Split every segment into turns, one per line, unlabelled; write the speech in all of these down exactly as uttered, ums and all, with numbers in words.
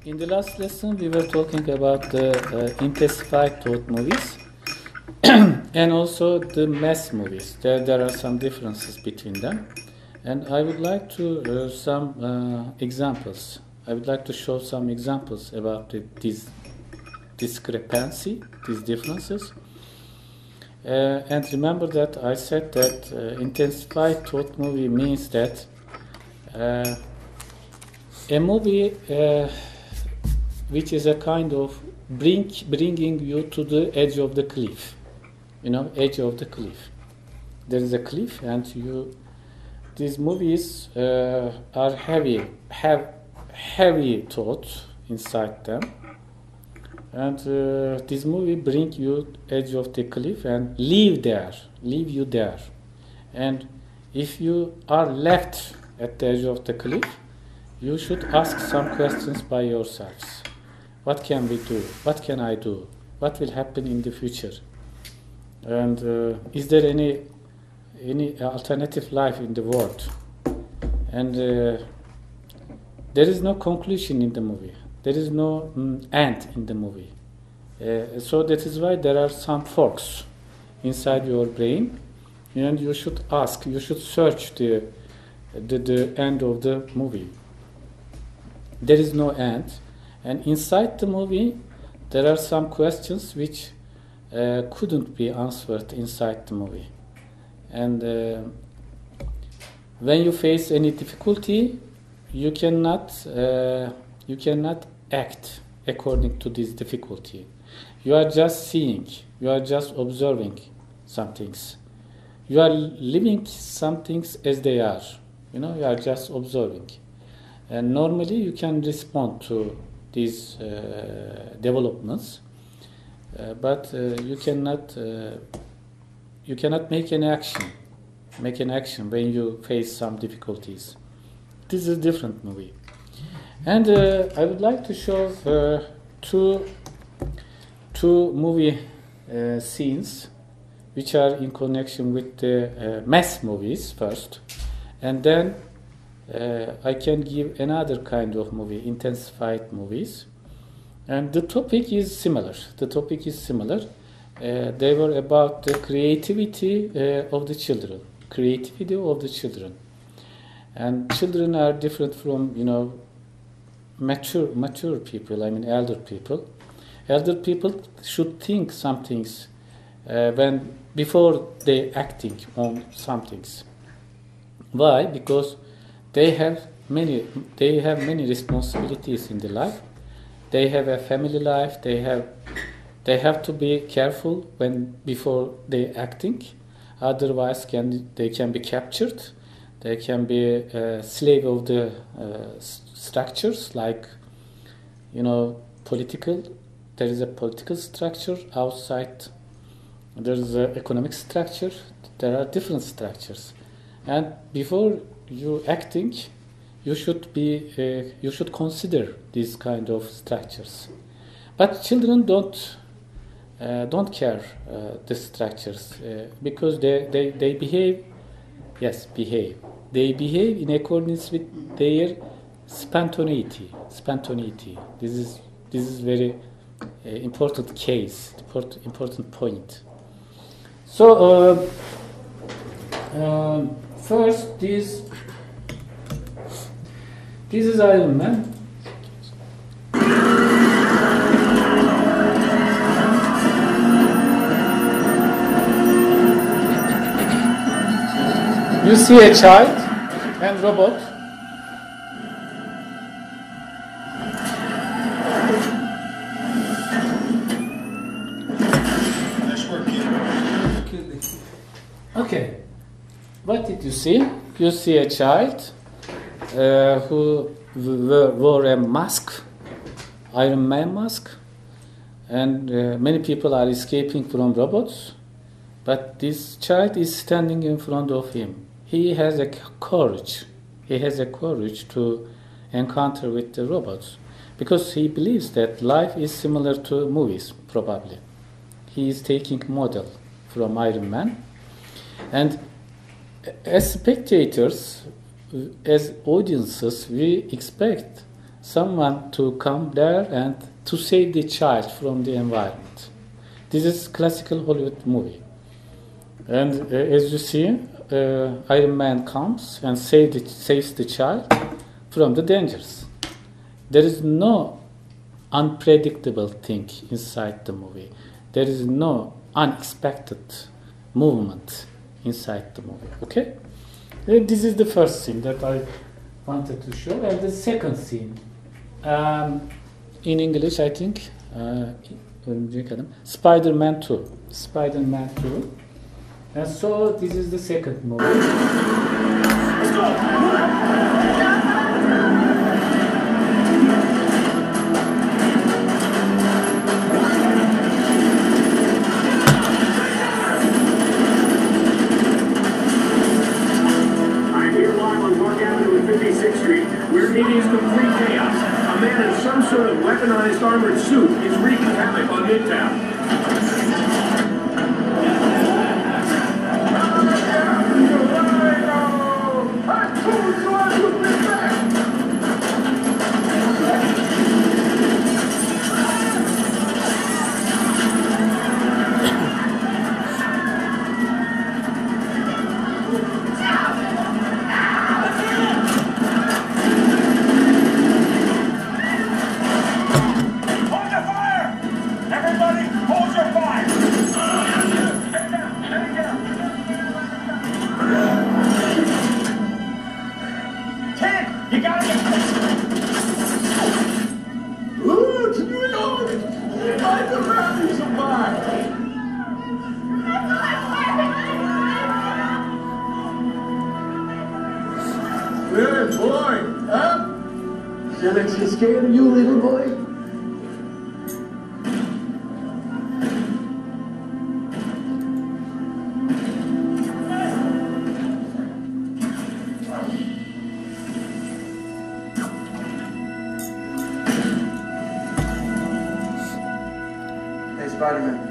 In the last lesson, we were talking about the uh, intensified thought movies and also the mass movies. There, there are some differences between them. And I would like to uh, some uh, examples. I would like to show some examples about the, this discrepancy, these differences. Uh, and remember that I said that uh, intensified thought movie means that uh, a movie uh, which is a kind of bring, bringing you to the edge of the cliff, you know, edge of the cliff. There is a cliff, and you. These movies uh, are heavy, have heavy thoughts inside them, and uh, this movie bring you edge of the cliff and leave there, leave you there, and if you are left at the edge of the cliff, you should ask some questions by yourselves. What can we do? What can I do? What will happen in the future? And uh, is there any any alternative life in the world? And uh, there is no conclusion in the movie. There is no um, end in the movie. Uh, so that is why there are some forks inside your brain, and you should ask, you should search the the, the end of the movie. There is no end, and inside the movie there are some questions which uh, couldn't be answered inside the movie. And uh, when you face any difficulty, you cannot uh, you cannot act according to this difficulty. You are just seeing, you are just observing some things. You are living some things as they are. You know, you are just observing. And normally you can respond to these uh, developments, uh, but uh, you cannot. Uh, You cannot make an action, make an action when you face some difficulties. This is a different movie. And uh, I would like to show uh, two, two movie uh, scenes which are in connection with the uh, mass movies first. And then uh, I can give another kind of movie, intensified movies. And the topic is similar. The topic is similar. Uh, they were about the creativity uh, of the children, creativity of the children, and children are different from you know mature mature people. I mean elder people. Elder people should think some things uh, when before they acting on some things. Why? Because they have many they have many responsibilities in the life. They have a family life. They have. They have to be careful when before they acting, otherwise can they can be captured. They can be a slave of the uh, structures, like you know political. There is a political structure outside. There is an economic structure. There are different structures, and before you acting, you should be uh, you should consider these kind of structures. But children don't. Uh, don't care uh, the structures uh, because they, they, they behave, yes, behave. They behave in accordance with their spontaneity. Spontaneity. This is this is very uh, important case, important important point. So uh, uh, first, this this is Iron Man. You see a child and robot.
Nice work, kid.
Okay. What did you see? You see a child uh, who wore a mask, Iron Man mask, and uh, many people are escaping from robots, but this child is standing in front of him. He has a courage. He has a courage to encounter with the robots because he believes that life is similar to movies, probably. He is taking model from Iron Man. And as spectators, as audiences, we expect someone to come there and to save the child from the environment. This is classical Hollywood movie. And uh, as you see, uh, Iron Man comes and save the, saves the child from the dangers. There is no unpredictable thing inside the movie. There is no unexpected movement inside the movie. Okay? And this is the first scene that I wanted to show. And the second scene, um, in English, I think, uh, Spider-Man two. Spider-Man two. And so this is the second movie. Let's go!
We're meeting complete chaos. A man in some sort of weaponized armored suit is wreaking havoc on Midtown.
Good boy, huh? Felix is scared of you, little boy? Hey, Spider-Man.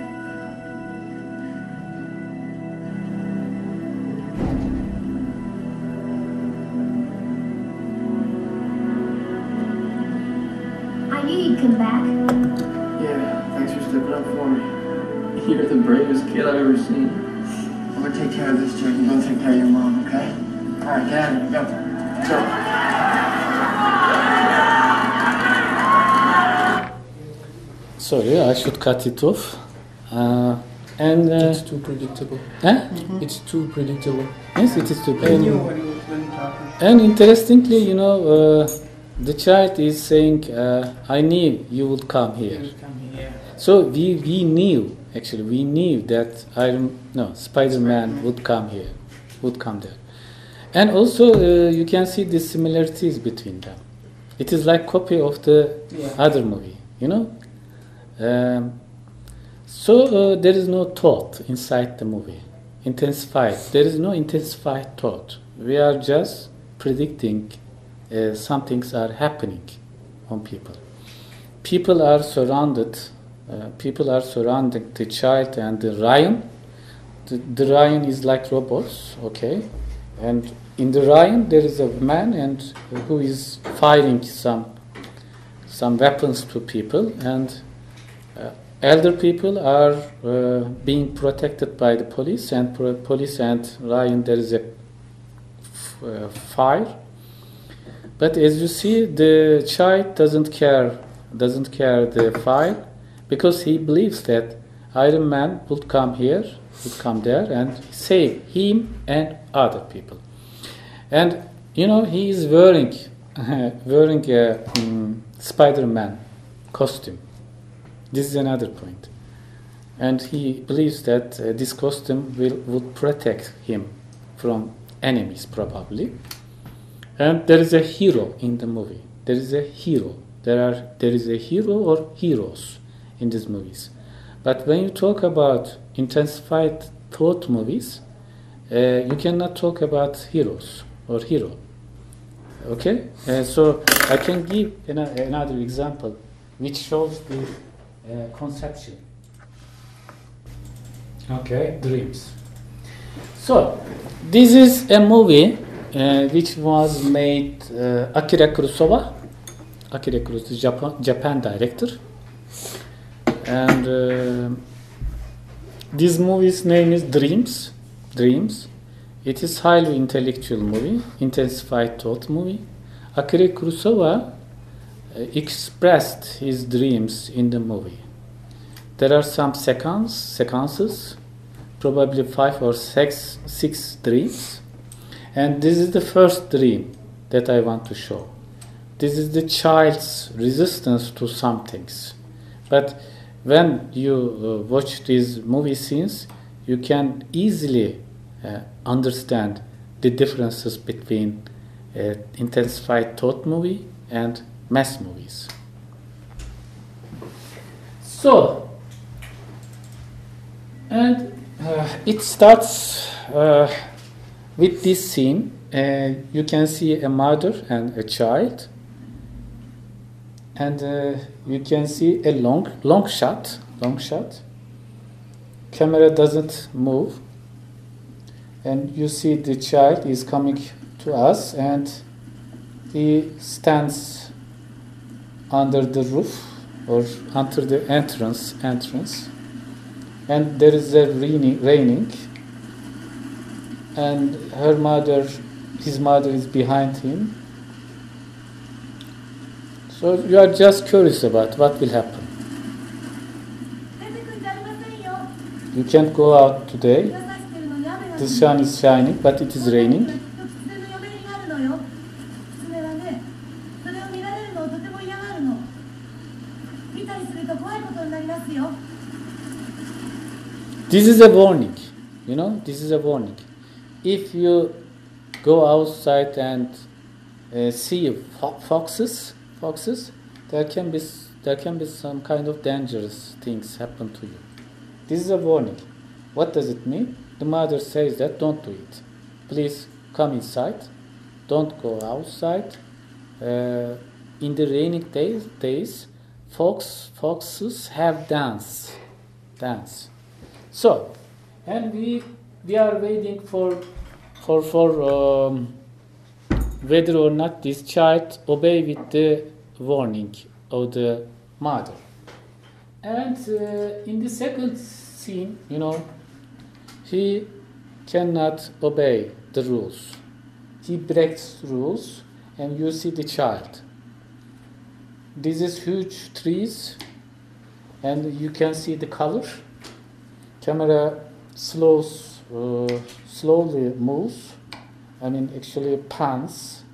Come back.
Yeah, thanks for stepping up for me.
You're the bravest kid I've ever seen.
I'm gonna take care of this, Jake. You're gonna take care of your mom, okay? Alright, get out of here. Go.
Sorry, I should cut it off. Uh, and uh,
It's too predictable.
eh?
It's too predictable.
Yes, it is too
I knew
bad.
when he was when talking.
And interestingly, you know, uh, the child is saying, uh, I knew you would come here. So we, we knew, actually, we knew that Iron, no, Spider-Man would come here, would come there. And also, uh, you can see the similarities between them. It is like copy of the
Yeah.
other movie, you know. Um, so uh, there is no thought inside the movie, intensified. There is no intensified thought. We are just predicting uh, some things are happening on people. People are surrounded. Uh, people are surrounding the child and the Ryan. The, the Ryan is like robots, okay, and in the Ryan there is a man and who is firing some some weapons to people, and uh, elder people are uh, being protected by the police, and pro- police and Ryan there is a f- uh, fire. But as you see, the child doesn't care doesn't care the fire, because he believes that Iron Man would come here, would come there and save him and other people. And you know, he is wearing wearing a um, Spider-Man costume. This is another point. And he believes that uh, this costume will would protect him from enemies, probably. And there is a hero in the movie. There is a hero. There are there is a hero or heroes in these movies. But when you talk about intensified thought movies, uh, you cannot talk about heroes or hero. Okay? Uh, so I can give an- another example which shows the uh, conception. Okay, dreams. So this is a movie uh, which was made uh, Akira Kurosawa. Akira Kurosawa, Japan, Japan director. And uh, this movie's name is Dreams. Dreams. It is highly intellectual movie, intensified thought movie. Akira Kurosawa uh, expressed his dreams in the movie. There are some sequence, sequences, probably five or six, six dreams. And this is the first dream that I want to show. This is the child's resistance to some things. But when you uh, watch these movie scenes, you can easily uh, understand the differences between uh, intensified thought movie and mass movies. So, and uh, it starts uh, with this scene. Uh, you can see a mother and a child, and uh, you can see a long, long shot. Long shot. Camera doesn't move, and you see the child is coming to us, and he stands under the roof or under the entrance. Entrance, and there is a raining, raining, and her mother. His mother is behind him. So you are just curious about what will happen. You can't go out today. The sun is shining, but it is raining. This is a warning. You know, this is a warning. If you go outside and uh, see fo- foxes, foxes, there can be there can be some kind of dangerous things happen to you. This is a warning. What does it mean? The mother says that don't do it. Please come inside. Don't go outside. Uh, in the raining days, days, fox foxes have dance, dance. So, and we we are waiting for. For for um, whether or not this child obey with the warning of the mother. And uh, in the second scene, you know, he cannot obey the rules. He breaks rules, and you see the child. This is huge trees, and you can see the color. Camera slows. Uh, slowly moves, I mean actually pans,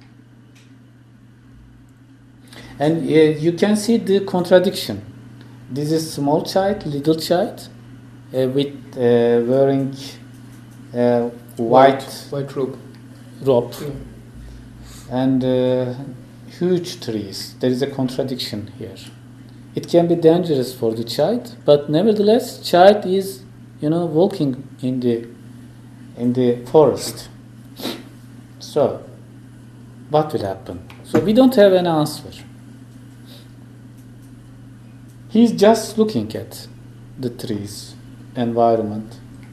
and uh, you can see the contradiction. This is small child, little child, uh, with uh, wearing uh, white
white robe,
robe,
yeah.
And uh, huge trees. There is a contradiction here. It can be dangerous for the child, but nevertheless, child is, you know, walking in the in the forest. So, what will happen? So we don't have an answer. He's just looking at the trees, environment.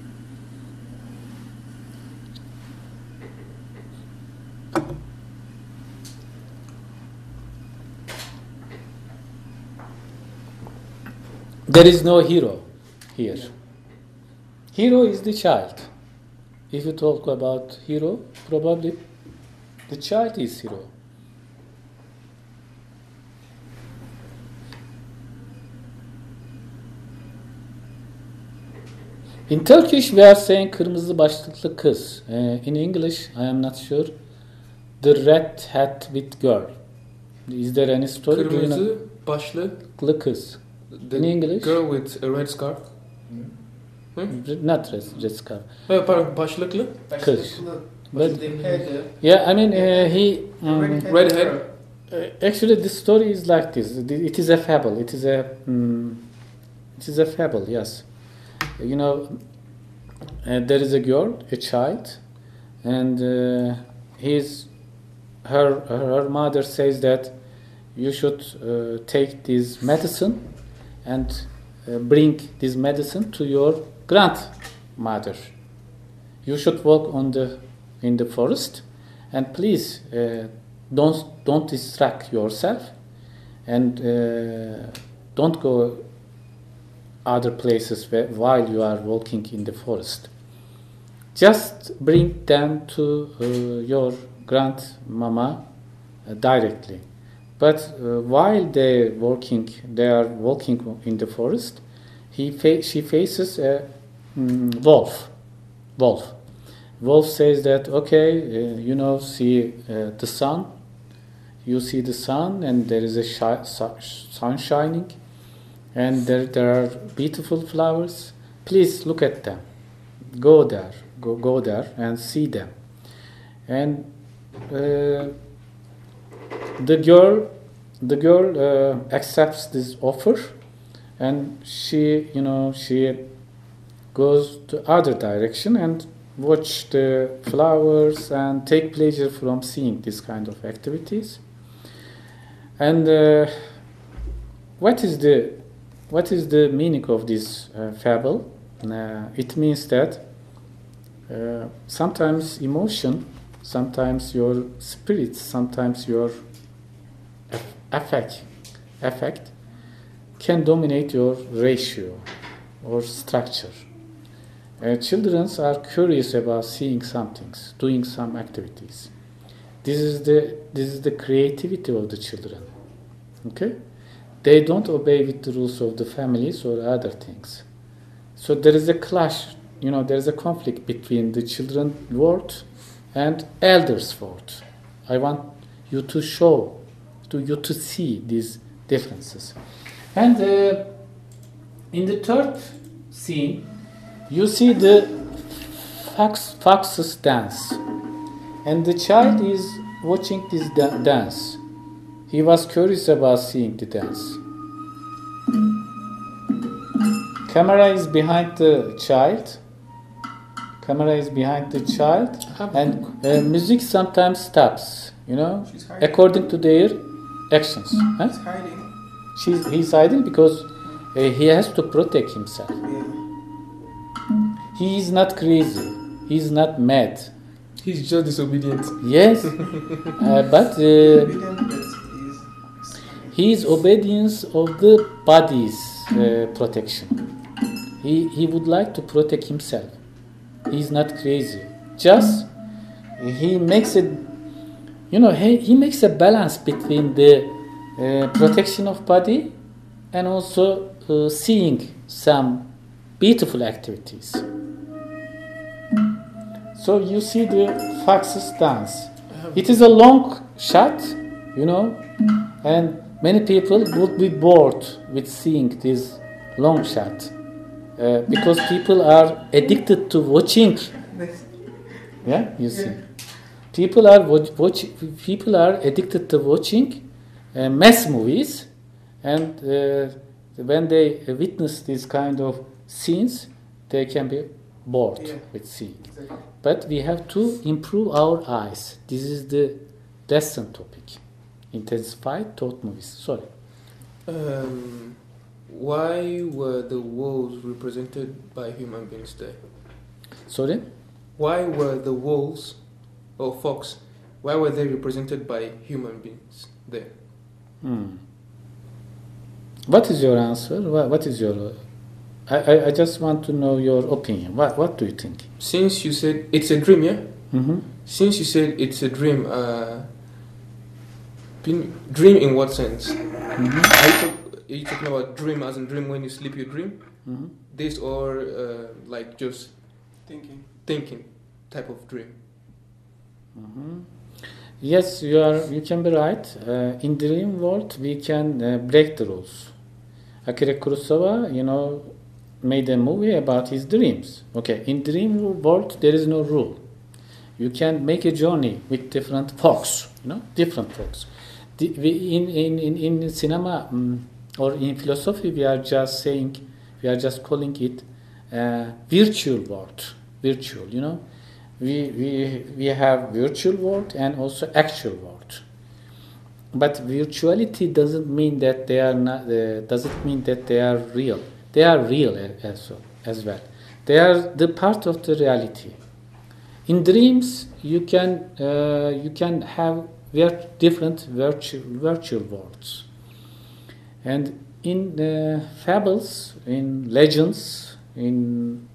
There is no hero here. Hero is the child. If you talk about hero, probably the child is hero. In Turkish, we are saying kırmızı başlıklı kız. Uh, in English, I am not sure. The red hat with girl. Is there any story?
Kırmızı başlıklı
kız.
The
in English?
Girl with a red scarf.
Hmm? Not red, red scarf.
Uh, pardon, başlıklı?
Kız. But, yeah, I mean, uh, he... Um,
red head?
Uh, actually, the story is like this. It is a fable. It is a... Um, it is a fable, yes. You know, uh, there is a girl, a child, and uh, his, her, her mother says that you should uh, take this medicine and uh, bring this medicine to your grandmother. You should walk on the in the forest, and please uh, don't don't distract yourself. and uh, don't go other places where, while you are walking in the forest. Just bring them to uh, your grandmama uh, directly. But uh, while they walking, they are walking in the forest. He fa- she faces a mm, wolf. Wolf. Wolf says that, okay, uh, you know, see uh, the sun. You see the sun, and there is a shi- su- sun shining, and there there are beautiful flowers. Please look at them. Go there. Go go there and see them. And uh, the girl, the girl uh, accepts this offer, and she, you know, she goes to other direction and watch the flowers and take pleasure from seeing this kind of activities. And uh, what is the what is the meaning of this uh, fable? Uh, it means that uh, sometimes emotion, sometimes your spirit, sometimes your affect, affect can dominate your ratio or structure. Uh, children are curious about seeing some things, doing some activities. This is the this is the creativity of the children. Okay, they don't obey with the rules of the families or other things. So there is a clash. You know, there is a conflict between the children world and elders world. I want you to show, to you to see these differences. And uh, in the third scene, you see the fox, foxes dance, and the child is watching this da- dance. He was curious about seeing the dance. Camera is behind the child. Camera is behind the child, and uh, music sometimes stops. You know, according to their actions. Huh?
He's hiding.
She's, he's hiding because uh, he has to protect himself.
Yeah.
He is not crazy. He is not mad.
He's just disobedient.
Yes, uh, but uh, he is obedience of the body's uh, protection. He he would like to protect himself. He is not crazy. Just he makes a, you know, he, he makes a balance between the uh, protection of body and also uh, seeing some beautiful activities. So you see the foxes dance. It is a long shot, you know, and many people would be bored with seeing this long shot uh, because people are addicted to watching. Yeah, you see, people are watch, watch, people are addicted to watching uh, mass movies, and uh, when they witness these kind of scenes, they can be bored
Yeah.
with seeing. But we have to improve our eyes. This is the lesson topic. Intensified thought movies. Sorry.
Um, why were the wolves represented by human beings there?
Sorry?
Why were the wolves or fox? Why were they represented by human beings there?
Hmm. What is your answer? What, what is your... I, I, I just want to know your opinion. What, what do you think?
Since you said it's a dream, yeah?
Mm-hmm.
Since you said it's a dream, uh, been, dream in what sense?
Mm-hmm.
Are, you talk, are you talking about dream as in dream when you sleep, you dream?
Mm-hmm.
This or uh, like just
Thinking.
thinking type of dream?
Mm-hmm. Yes, you are. You can be right. Uh, in dream world, we can uh, break the rules. Akira Kurosawa, you know, made a movie about his dreams. Okay, in dream world, there is no rule. You can make a journey with different folks, you know, different folks. The, we, in, in, in, in cinema um, or in philosophy, we are just saying, we are just calling it uh, virtual world. Virtual, you know. We, we, we have virtual world and also actual world. But virtuality doesn't mean that they are not, uh, doesn't mean that they are real. They are real as well, as well. They are the part of the reality. In dreams, you can uh, you can have ver- different virtual virtual worlds. And in the fables, in legends, in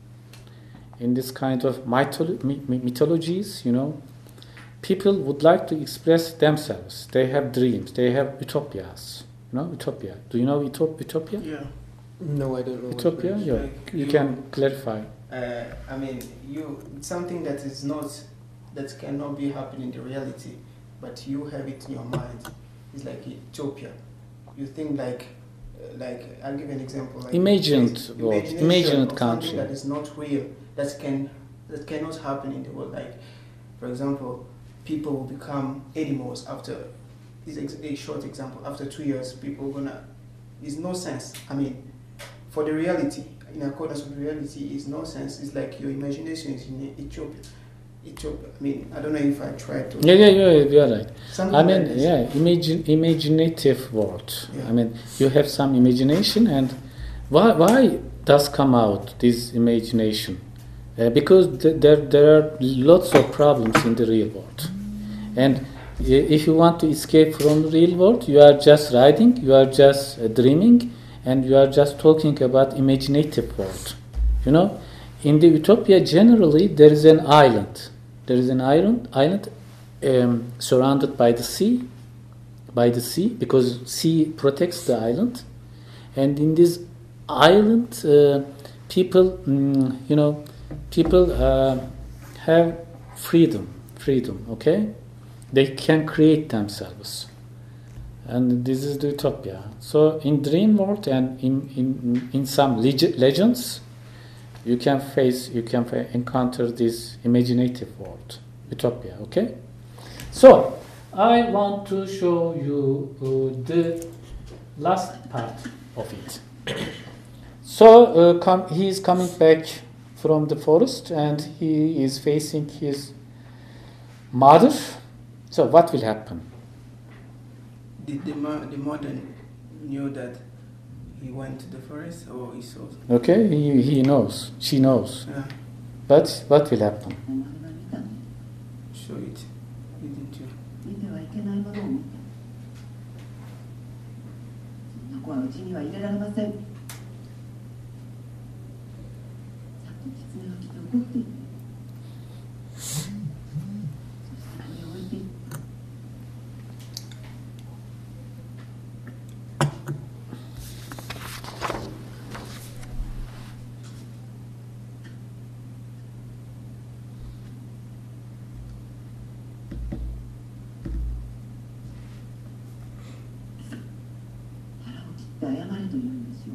in this kind of mytholo- mythologies, you know, people would like to express themselves. They have dreams. They have utopias. You know, utopia. Do you know utop- utopia?
Yeah.
No, I don't know. what
Utopia.
it is.
Yeah.
Like
You
you-
can clarify.
Uh, I mean, you something that is not that cannot be happening in the reality, but you have it in your mind. It's like utopia. You think like, uh, like I'll give you an example. Like
Imagined
it's
world,
imagination
imagined
of
country.
something that is not real. That can that cannot happen in the world. Like, for example, people will become animals after. This is a short example. After two years, people are gonna. It's no sense. I mean, for the reality, in accordance with reality, is no sense. It's like your imagination is in Ethiopia. Ethiopia. I mean, I don't know if I tried to.
Yeah, yeah, yeah, you're right.
Something
I mean,
like this.
yeah, imagine, imaginative world.
Yeah.
I mean, you have some imagination, and why, why does come out this imagination? Uh, because th- there, there are lots of problems in the real world, and i- if you want to escape from the real world, you are just writing, you are just uh, dreaming, and you are just talking about imaginative world. You know, in the utopia, generally there is an island. There is an island, island um, surrounded by the sea, by the sea, because sea protects the island. And in this island, uh, people, mm, you know, people uh, have freedom, freedom. Okay, they can create themselves, and this is the utopia. So in dream world and in in in some leg- legends, you can face, you can fa- encounter this imaginative world, utopia. Okay, so I want to show you uh, the last part of it. So uh, com- he is coming back from the forest and he is facing his mother. So what will happen?
The the, ma- the mother knew that he went to the forest, or he saw.
Okay, he, he knows, she knows.
Yeah,
But what will happen?
お前が見たね
show it. Didn't you?
見てはいけないものを見たそんな子はうちには入れられませんさっき狐が来て怒っているそしてこれを置いていった 腹を切って謝れと言うんですよ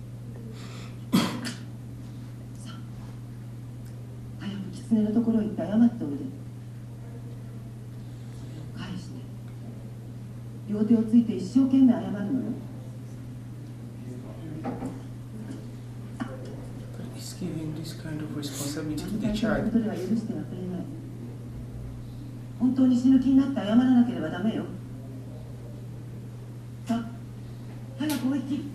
さあ早く狐のところへ行って謝っておいでそれを返して両手をついて一生懸命謝るのよ
But he's giving this kind of responsibility to
難
the
しいこ
child.
とでは許してはくれない本当に死ぬ気になって謝らなければダメよさあ早くお行き狐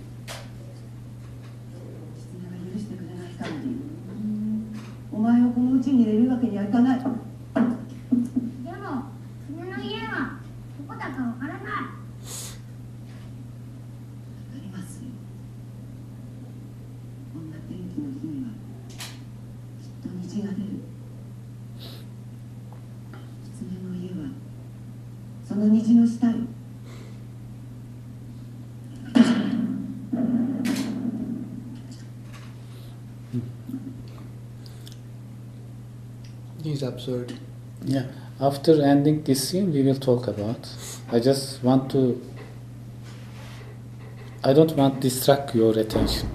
が許してくれない限りお前をこの家に入れるわけにはいかないわか
でも狐の家はどこだかわからない
りますよこんな天気の日にはきっと虹が出る狐の家はその虹の下よ
He's absurd.
Yeah. After ending this scene, we will talk about. I just want to. I don't want to distract your attention.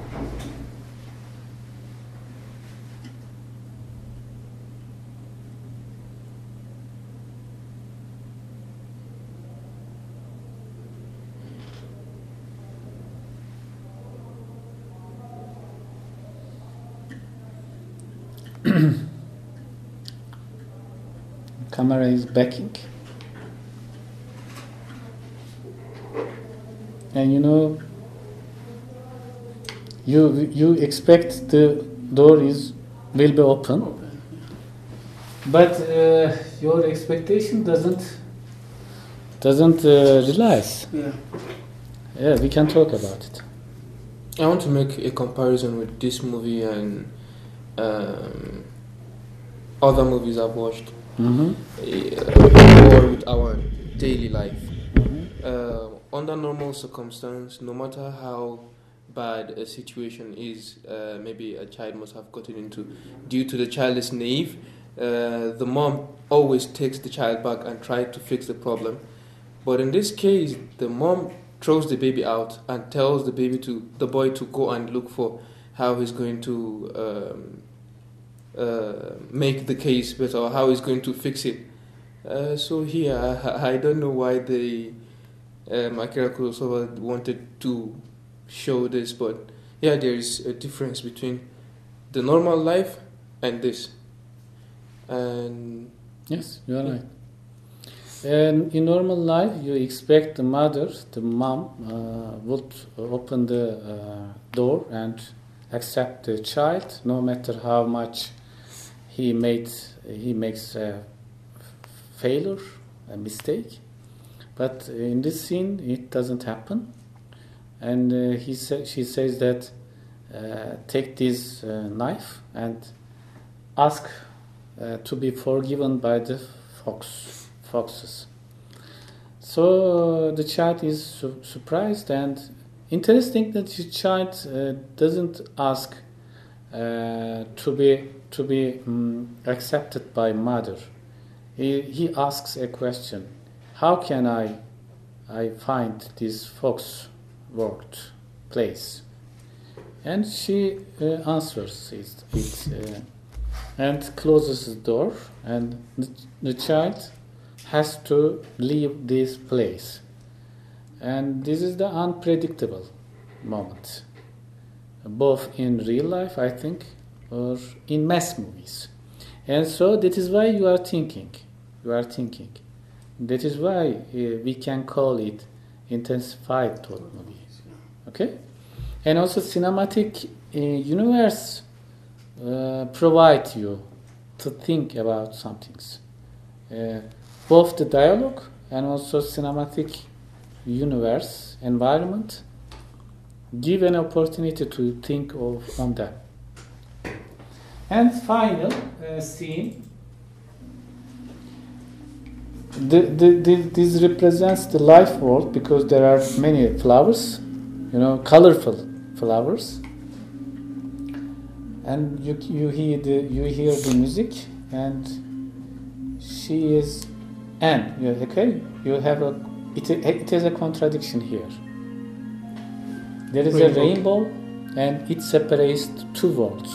Camera is backing, and you know, you you expect the door is will be open, but uh, your expectation doesn't doesn't uh, realize.
Yeah.
Yeah, we can talk about it.
I want to make a comparison with this movie and um, other movies I've watched,
Mm-hmm.
uh, or with our daily life.
Mm-hmm.
Uh, under normal circumstance, no matter how bad a situation is, uh, maybe a child must have gotten into, due to the child is naive, uh, the mom always takes the child back and tries to fix the problem. But in this case, the mom throws the baby out and tells the baby to the boy to go and look for how he's going to um, uh, make the case better, or how he's going to fix it. Uh, so here, I, I don't know why the um, Akira Kurosawa wanted to show this, but yeah, there is a difference between the normal life and this. And
Yes, you are right. And in normal life, you expect the mother, the mom, uh, would open the uh, door and accept the child, no matter how much he made he makes a failure, a mistake. But in this scene, it doesn't happen, and uh, he sa- she says that uh, take this uh, knife and ask uh, to be forgiven by the fox. Foxes. So uh, the child is su- surprised, and interesting that the child uh, doesn't ask uh, to be to be um, accepted by mother. He he asks a question: how can I I find this fox world place? And she uh, answers it, it uh, and closes the door, and the, the child has to leave this place. And this is the unpredictable moment, both in real life, I think, or in mass movies. And so that is why you are thinking, you are thinking. That is why uh, we can call it intensified thought movie. Okay? And also cinematic uh, universe uh, provide you to think about some things. Uh, both the dialogue and also cinematic universe environment give an opportunity to think of on them. And final uh, scene, the, the, the, this represents the life world because there are many flowers, you know, colorful flowers, and you you hear the you hear the music, and she is Anne. Yeah, okay, you have a it, it is a contradiction here. There is
Rainbow.
a rainbow, and it separates two worlds.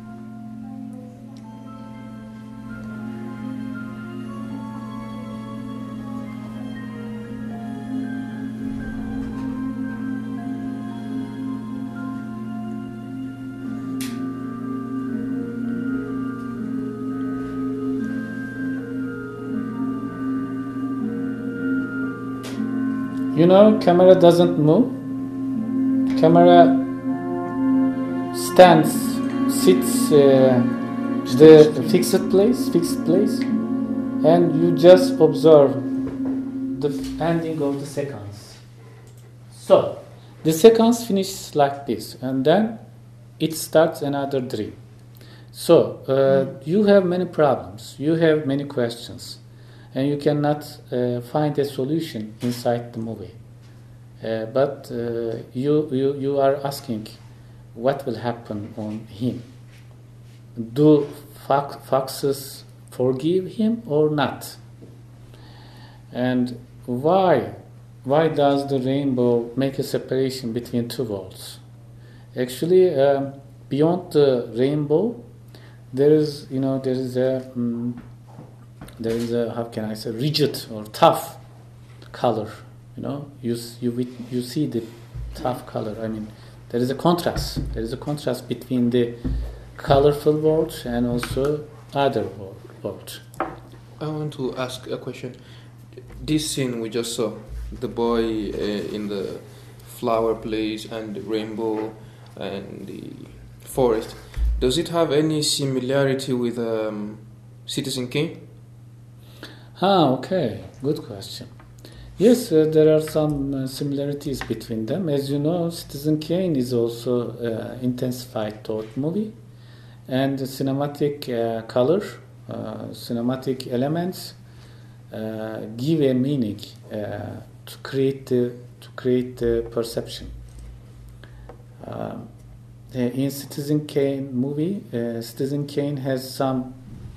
You know, camera doesn't move. Camera stands, sits uh, the fixed place, fixed place, and you just observe the ending of the sequence. So, the sequence finishes like this, and then it starts another dream. So, uh, you have many problems, you have many questions, and you cannot uh, find a solution inside the movie. Uh, but uh, you, you you are asking what will happen on him. Do fox, foxes forgive him or not? And why why does the rainbow make a separation between two worlds? Actually, um, beyond the rainbow, there is you know there is a um, there is a how can I say rigid or tough color. You know, you you you see the tough color. I mean, there is a contrast. There is a contrast between the colorful world and also other world.
I want to ask a question. This scene we just saw, the boy uh, in the flower place and the rainbow and the forest, does it have any similarity with um, Citizen Kane?
Ah, okay, good question. Yes, uh, there are some uh, similarities between them. As you know, Citizen Kane is also uh, intensified thought movie, and the cinematic uh, color, uh, cinematic elements uh, give a meaning uh, to create the to create the perception. Uh, in Citizen Kane movie, uh, Citizen Kane has some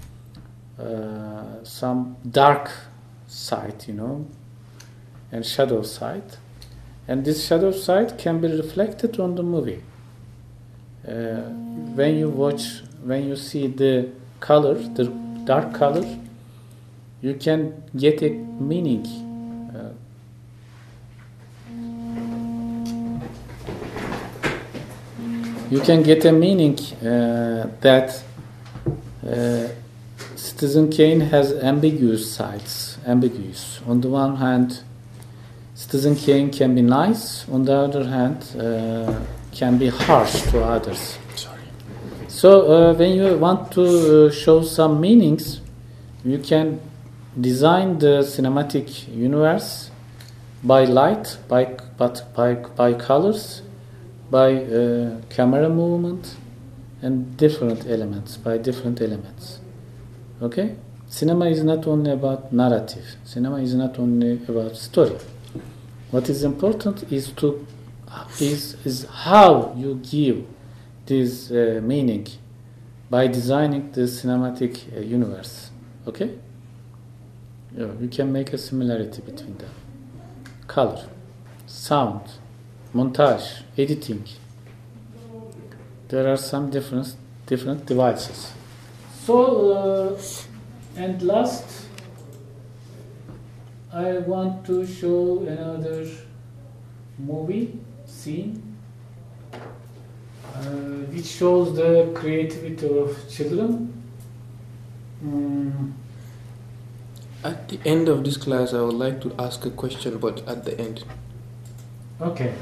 uh, some dark side, you know, and shadow side, and this shadow side can be reflected on the movie. Uh, when you watch, when you see the color, the dark color, you can get a meaning. Uh, you can get a meaning uh, that uh, Citizen Kane has ambiguous sides. Ambiguous. On the one hand, Citizen Kane can be nice. On the other hand, uh, can be harsh to others.
Sorry.
So uh, when you want to uh, show some meanings, you can design the cinematic universe by light, by but by by colors, by uh, camera movement, and different elements. By different elements. Okay. Cinema is not only about narrative. Cinema is not only about story. What is important is to is is how you give this uh, meaning by designing the cinematic uh, universe. Okay, yeah, you can make a similarity between them. Color, sound, montage, editing. There are some different different devices. So uh, and last, I want to show another movie scene uh, which shows the creativity of children. Mm.
At the end of this class, I would like to ask a question, but at the end.
Okay.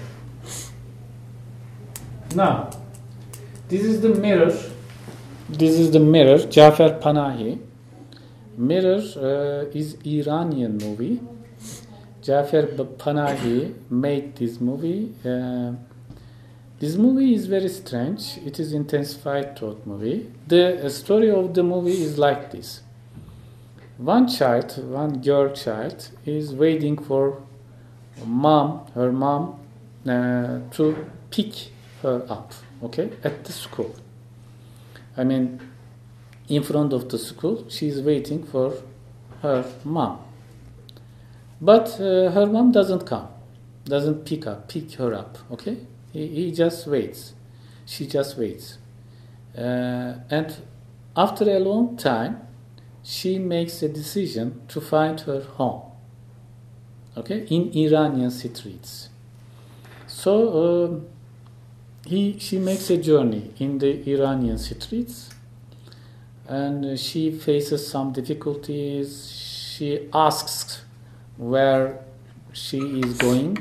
Now, this is the mirror. This is the mirror, Jafer Panahi. Mirror uh, is Iranian movie. Jafer Panahi made this movie. Uh, this movie is very strange. It is intensified thought movie. The uh, story of the movie is like this. One child, one girl child, is waiting for mom, her mom, uh, to pick her up, okay, at the school. I mean, in front of the school, she is waiting for her mom. But uh, her mom doesn't come, doesn't pick up, pick her up, okay? He, he just waits. She just waits. Uh, and after a long time, she makes a decision to find her home, okay, in Iranian streets. So uh, he, she makes a journey in the Iranian streets, and she faces some difficulties. She asks where she is going,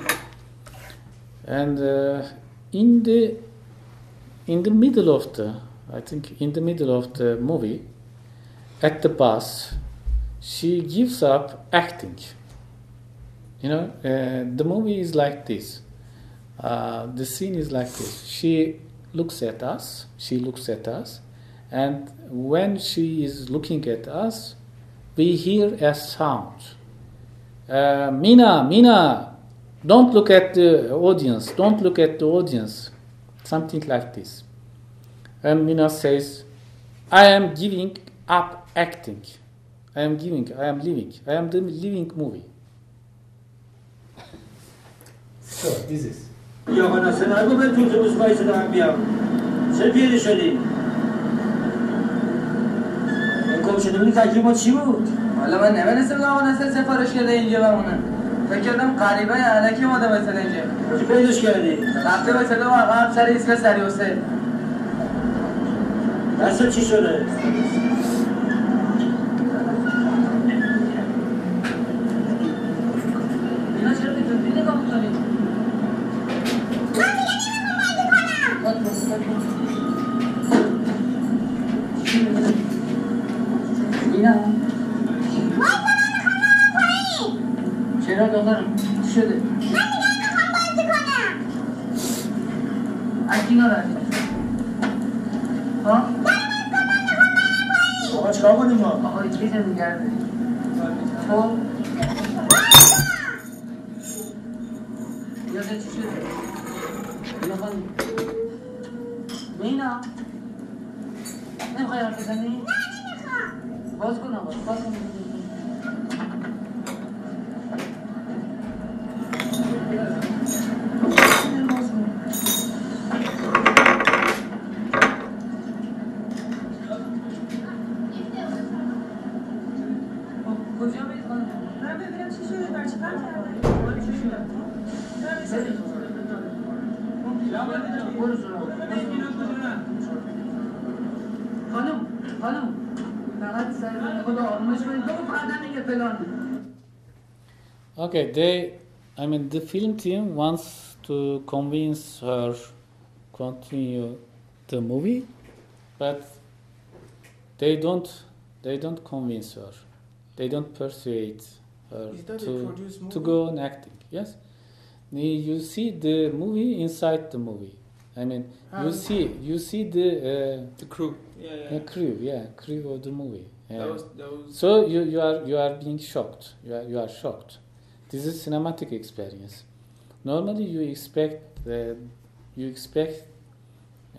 and uh, in the in the middle of the I think in the middle of the movie, at the bus, she gives up acting. You know, uh, the movie is like this. Uh, the scene is like this. She looks at us. She looks at us. And when she is looking at us, we hear a sound. Uh, Mina, Mina, don't look at the audience. Don't look at the audience. Something like this. And Mina says, I am giving up acting. I am giving, I am living. I am the living movie. So, this is.
یا خانه نگو به تو تو اسمایی صدا هم بیام چه پیری شدی؟ این کم شده بودی تکلیف ما چی بود؟
حالا من نمی‌دونستم که آقا نصر سفارش کرده اینجا بمونه. فکر کردم غریبه علکی اومده مثلا اینجا.
چی پیداش کردی؟
رفته به صدا آقا هم سر ایسکا سری حسین.
دستت چی شده؟
اینا چرا بیتونی نگاه می‌کنی؟ اینا چرا شده؟
من دیگه میخوام بازی کنم.
از کی ناراحتی؟ ها؟
آقا چیکار کنیم ما؟
آقا هیچ چیزی نگرد داری. خب؟ یاده چی شده؟ بیا خانم. مینا؟ نمیخوای حرف بزنی؟
نه نمیخوام.
باز کن آقا باز کن. کجا برید خانم؟
من ببینم چی شده بر چیکار کردن.
چی شده؟ برو سراغ. خانم خانم فقط سر خدا آرومش کنید بگو فردا میگه فلان.
Okay, they, I mean, the film team wants to convince her continue the movie, but they don't, they don't convince her. They don't persuade her
Is that a
to
produced
to
movie?
go on acting. Yes, you see the movie inside the movie. I mean, you
Um,
see, you see the
The crew.
Yeah,
uh,
yeah.
uh, crew, yeah, crew of the movie.
That
Yeah.
was that was.
So you, you are you are being shocked. You are you are shocked. This is cinematic experience. Normally you expect uh, you expect uh,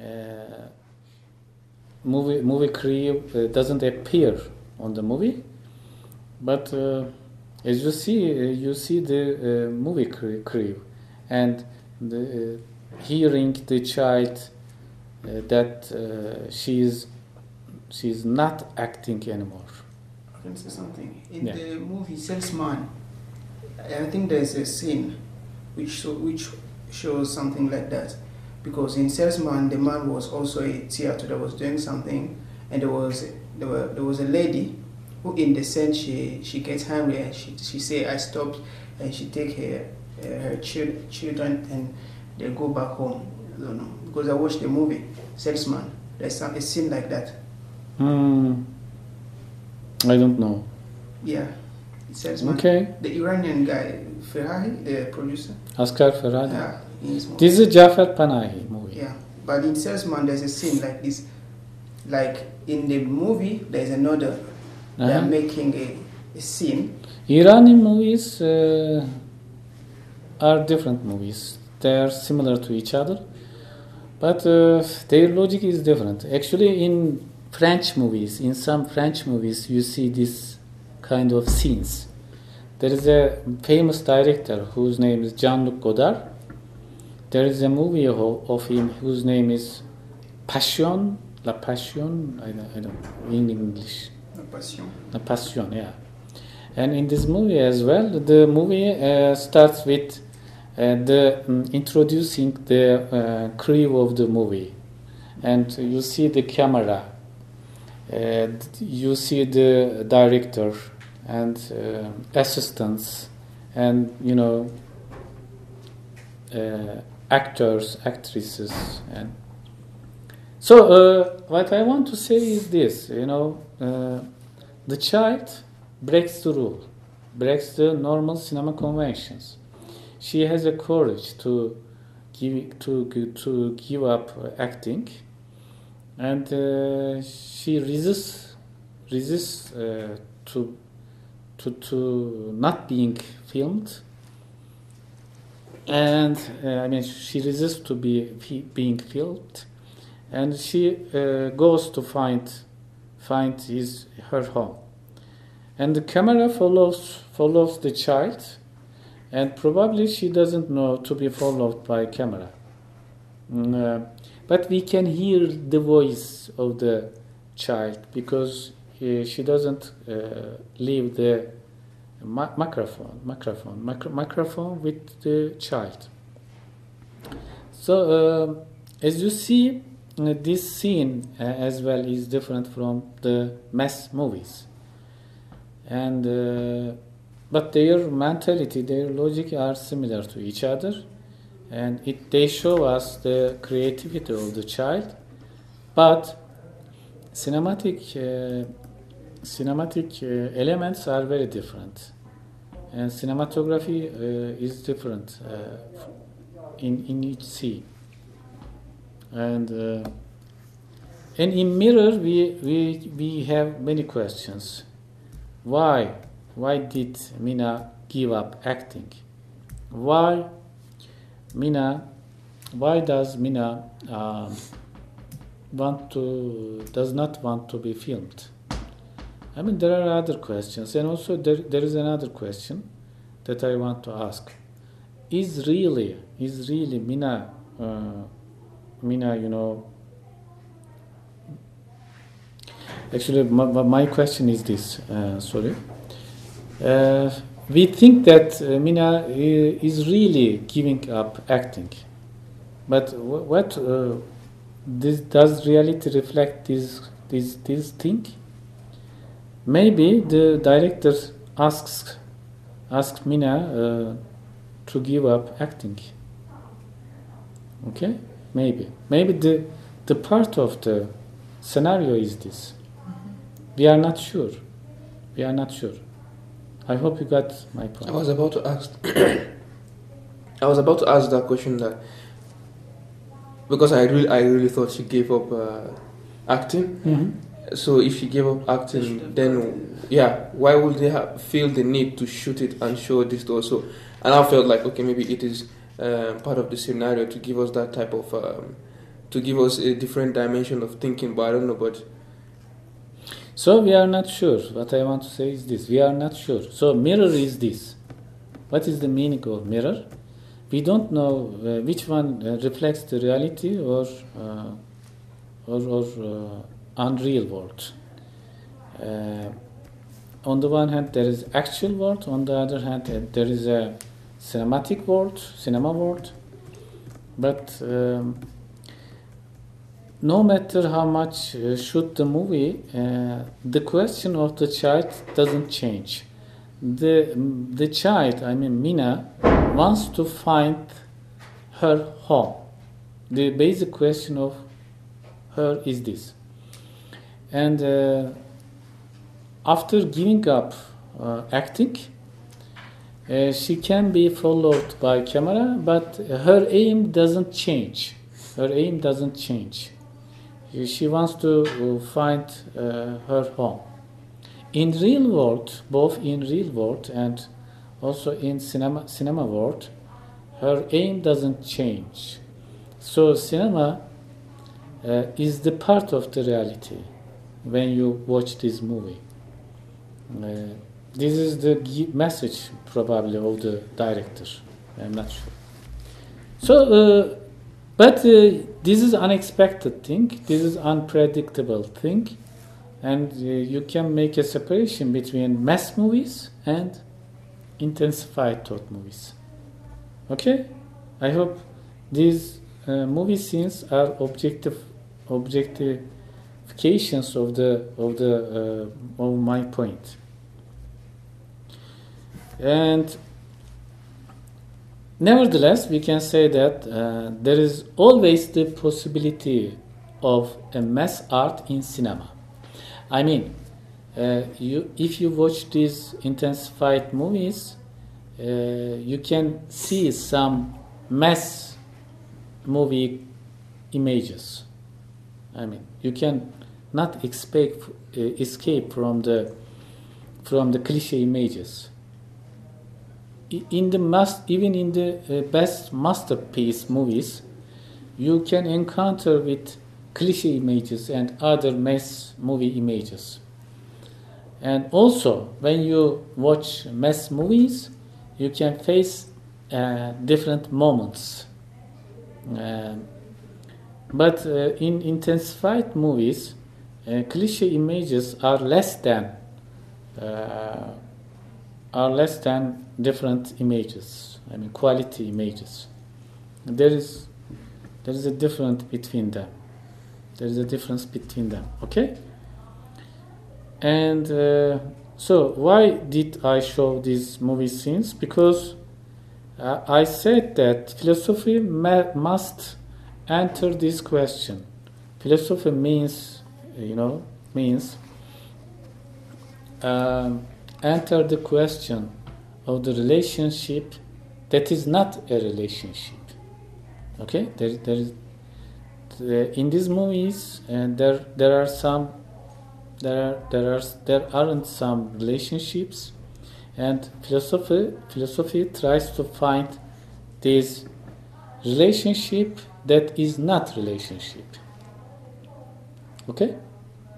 movie movie crew uh, doesn't appear on the movie, but uh, as you see uh, you see the uh, movie crew, crew and the, uh, hearing the child uh, that uh, she is she is not acting anymore.
I can say something. In
Yeah.
the movie Salesman, I think there's a scene which show, which shows something like that. Because in Salesman, the man was also a theater that was doing something, and there was there, were, there was a lady who, in the scene, she she gets hungry and she she say I stopped, and she take her uh, her chil- children and they go back home. I don't know because I watched the movie Salesman. There's some a scene like that.
Hmm. I don't know.
Yeah, Salesman.
Okay.
The Iranian guy Ferrari, the producer.
Asghar Farhadi.
Yeah, in his movie.
This is Jafar Panahi movie.
Yeah, but in Salesman, there's a scene like this. Like in the movie, there's another. They're
Uh-huh.
making a, a scene.
Iranian movies uh, are different movies. They are similar to each other, but uh, their logic is different. Actually, in French movies, in some French movies, you see this kind of scenes. There is a famous director whose name is Jean-Luc Godard. There is a movie of, of him whose name is Passion, La Passion, I don't, I don't know in English.
La Passion.
La Passion, yeah. And in this movie as well, the movie uh, starts with uh, the um, introducing the uh, crew of the movie, and you see the camera, uh, you see the director and uh, assistants, and you know uh, actors, actresses, and so uh, what I want to say is this: you know, uh, the child breaks the rule, breaks the normal cinema conventions. She has a courage to give to to give up acting, and uh, she resists resists uh, to to to not being filmed. And uh, I mean, she resists to be fi- being filmed, and she uh, goes to find find his her home. And the camera follows follows the child, and probably she doesn't know to be followed by camera. Mm, uh, but we can hear the voice of the child because uh, she doesn't uh, leave the mi- microphone, microphone, micro- microphone with the child. So uh, as you see, uh, this scene uh, as well is different from the mass movies. And uh, but their mentality, their logic are similar to each other, and it they show us the creativity of the child, but cinematic uh, cinematic uh, elements are very different, and cinematography uh, is different uh, in in each scene. And uh, and in Mirror, we we we have many questions. Why why did Mina give up acting? Why Mina? Why does Mina um, want to does not want to be filmed? I mean, there are other questions, and also there there is another question that I want to ask: Is really is really Mina uh, Mina, you know? Actually, my, my question is this. Uh, sorry. Uh, we think that uh, Mina is really giving up acting, but what uh, this does reality reflect this this this thing? Maybe the director asks asks Mina uh, to give up acting. Okay, maybe maybe the the part of the scenario is this. We are not sure. We are not sure. I hope you got my point.
I was about to ask. I was about to ask that question that because I really, I really thought she gave up uh, acting.
Mm-hmm.
So if she gave up acting, then yeah, why would they have, feel the need to shoot it and show this also? And I felt like okay, maybe it is uh, part of the scenario to give us that type of, um, to give us a different dimension of thinking. But I don't know, but.
So we are not sure. What I want to say is this: we are not sure. So mirror is this. What is the meaning of mirror? We don't know uh, which one uh, reflects the reality or uh, or, or uh, unreal world. Uh, on the one hand, there is actual world. On the other hand, uh, there is a cinematic world, cinema world. But um, no matter how much uh, shoot the movie, uh, the question of the child doesn't change. The the child, I mean Mina, wants to find her home. The basic question of her is this. And uh, after giving up uh, acting, uh, she can be followed by camera, but her aim doesn't change. Her aim doesn't change. She wants to find uh, her home. In real world, both in real world and also in cinema cinema world, her aim doesn't change. So cinema uh, is the part of the reality when you watch this movie. Uh, this is the message probably of the director. I'm not sure. So, uh, but uh, this is unexpected thing. This is unpredictable thing, and uh, you can make a separation between mass movies and intensified thought movies. Okay, I hope these uh, movie scenes are objective objectifications of the of the uh, of my point. And nevertheless, we can say that uh, there is always the possibility of a mass art in cinema. I mean, uh, you if you watch these intensified movies, uh, you can see some mass movie images. I mean, you can not expect uh, escape from the from the cliche images. In the must, even in the uh, best masterpiece movies, you can encounter with cliche images and other mass movie images. And also, when you watch mass movies, you can face uh, different moments. Uh, but uh, in intensified movies, uh, cliche images are less than uh, are less than different images. I mean, quality images. There is there is a difference between them. There is a difference between them. Okay. And uh, so, why did I show these movie scenes? Because uh, I said that philosophy ma- must enter this question. Philosophy means, you know, means um, enter the question of the relationship that is not a relationship. Okay, there, there is the, in these movies, and there there are some there are there are there aren't some relationships, and philosophy philosophy tries to find this relationship that is not relationship. Okay.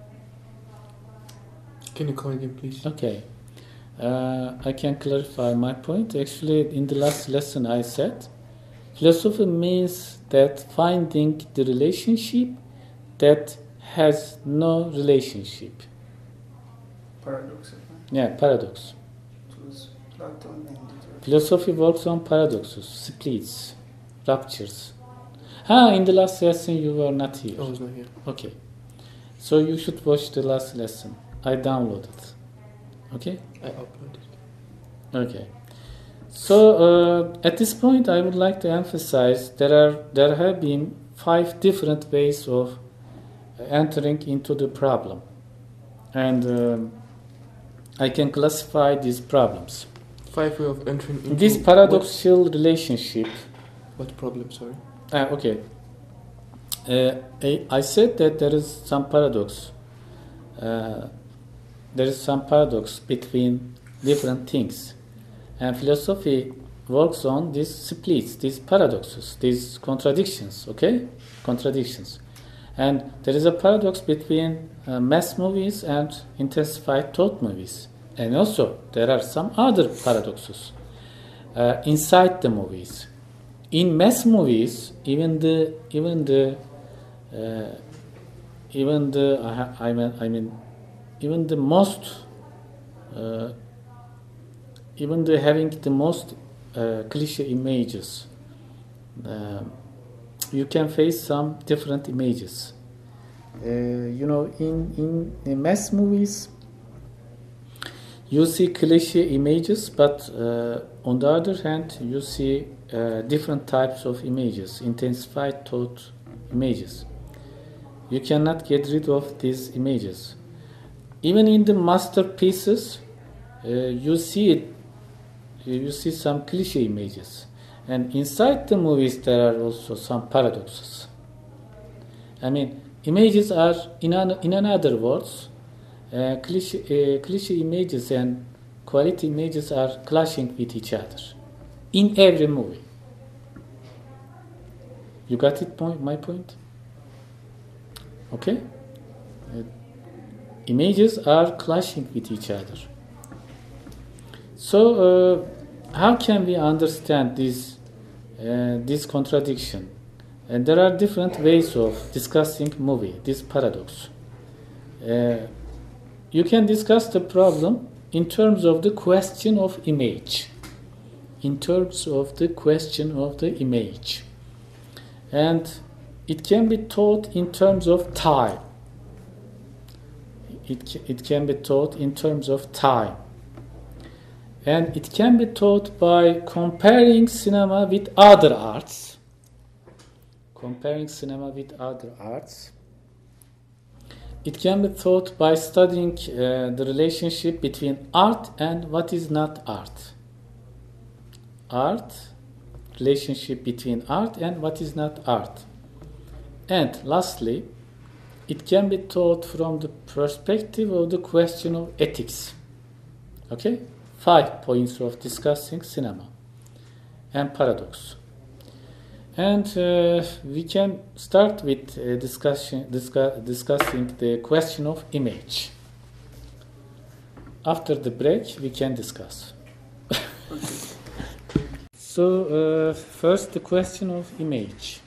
Can you come again, please?
Okay. Uh, I can clarify my point. Actually, in the last lesson I said, philosophy means that finding the relationship that has no relationship.
Paradox.
Yeah, paradox.
It was Platon and it
Philosophy works on paradoxes, splits, ruptures. Ah, in the last lesson you were not here.
I was not here.
Okay. So you should watch the last lesson. I downloaded. Okay?
I uploaded.
Okay. So uh, at this point, I would like to emphasize there are there have been five different ways of entering into the problem, and um, I can classify these problems.
Five way of entering into
This paradoxical relationship.
What, what problem? Sorry.
Uh, okay. Uh, I, I said that there is some paradox. Uh, there is some paradox between different things. And philosophy works on these splits, these paradoxes, these contradictions, okay? Contradictions. And there is a paradox between uh, mass movies and intensified thought movies. And also, there are some other paradoxes uh, inside the movies. In mass movies, even the even the uh, even the I, I mean I mean even the most uh, even the having the most uh, cliche images, uh, you can face some different images. Uh, you know, in, in in mass movies, you see cliche images, but uh, on the other hand, you see uh, different types of images, intensified thought images. You cannot get rid of these images. Even in the masterpieces, uh, you see it. You see some cliche images, and inside the movies there are also some paradoxes. I mean, images are in an, in another words, uh, cliche, uh, cliche images and quality images are clashing with each other in every movie. You got it? Point, my point. Okay. Uh, images are clashing with each other. So. Uh, How can we understand this uh, this contradiction? And there are different ways of discussing movie, this paradox. Uh, you can discuss the problem in terms of the question of image. In terms of the question of the image. And it can be taught in terms of time. It, it can be taught in terms of time. And it can be taught by comparing cinema with other arts. Comparing cinema with other arts. It can be taught by studying uh, the relationship between art and what is not art. Art, relationship between art and what is not art. And lastly, it can be taught from the perspective of the question of ethics. Okay? Five points of discussing cinema and paradox. And uh, we can start with uh, discussion, discuss, discussing the question of image. After the break, we can discuss. So, uh, first, the question of image.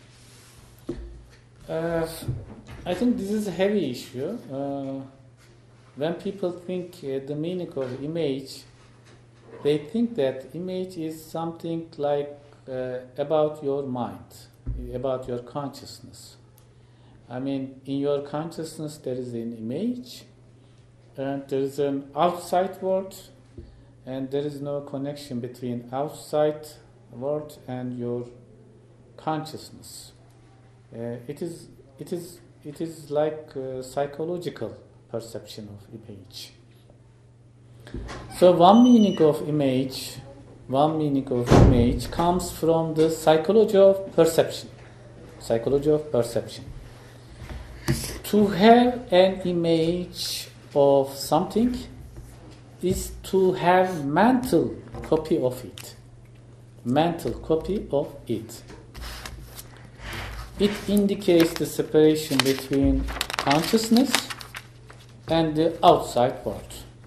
Uh, I think this is a heavy issue. Uh, when people think uh, the meaning of image, they think that image is something like uh, about your mind, about your consciousness. I mean, in your consciousness there is an image, and there is an outside world, and there is no connection between outside world and your consciousness. Uh, it is, it is, it is like a psychological perception of image. So one meaning of image one meaning of image comes from the psychology of perception. Psychology of perception. To have an image of something is to have mental copy of it. Mental copy of it. It indicates the separation between consciousness and the outside world.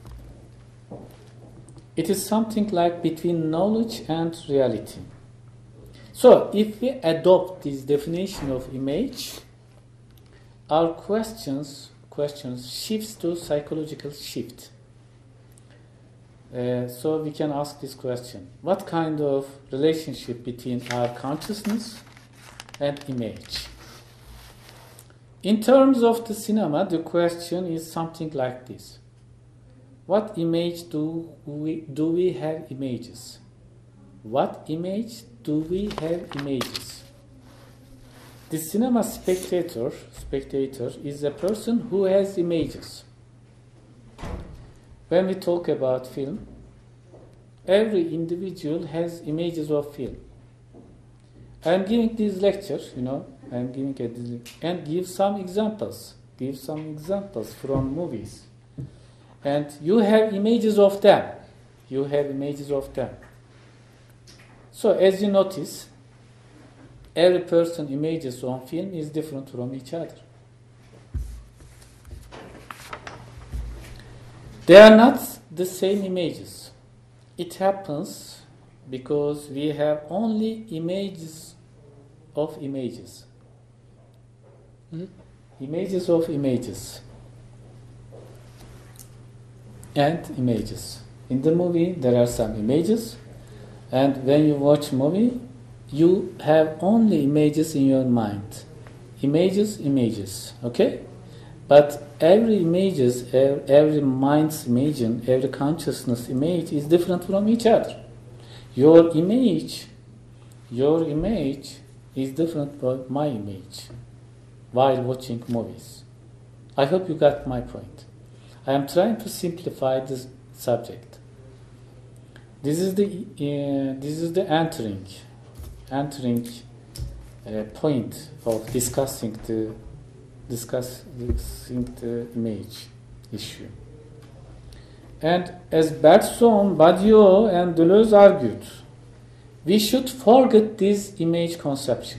It is something like between knowledge and reality. So, if we adopt this definition of image, our questions questions shifts to psychological shift. Uh, so we can ask this question: what kind of relationship between our consciousness and image? In terms of the cinema, the question is something like this: what image do we do we have images? What image do we have images? The cinema spectator spectator is a person who has images. When we talk about film, every individual has images of film. I am giving this lecture, you know, I am giving a and give some examples, give some examples from movies, and you have images of them. You have images of them. So, as you notice, every person images on film is different from each other. They are not the same images. It happens because we have only images of images. Hmm? Images of images. And images. In the movie, there are some images. And when you watch movie, you have only images in your mind. Images, images. Okay? But every images, every mind's image, every consciousness image is different from each other. Your image, your image is different from my image while watching movies. I hope you got my point. I am trying to simplify this subject. This is the uh, this is the entering, entering uh, point of discussing the discussing the image issue. And as Bergson, Badiou, and Deleuze argued, we should forget this image conception.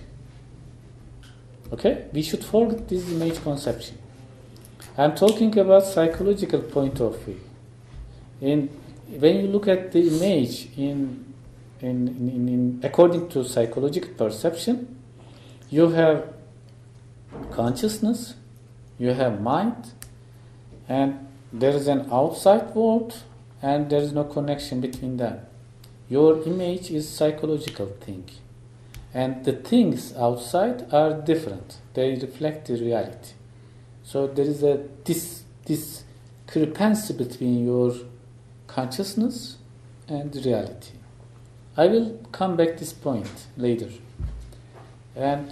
Okay, we should forget this image conception. I'm talking about psychological point of view. In when you look at the image in, in, in, in according to psychological perception, you have consciousness, you have mind, and there is an outside world, and there is no connection between them. Your image is psychological thing, and the things outside are different. They reflect the reality. So there is a dis, discrepancy between your consciousness and reality. I will come back to this point later. And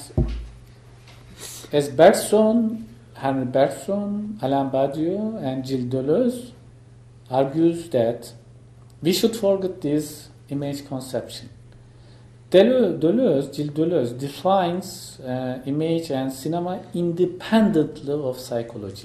as Bergson, Henri Bergson, Alain Badiou, and Gilles Deleuze argues that we should forget this image conception. Deleuze, Gilles Deleuze defines uh, image and cinema independently of psychology.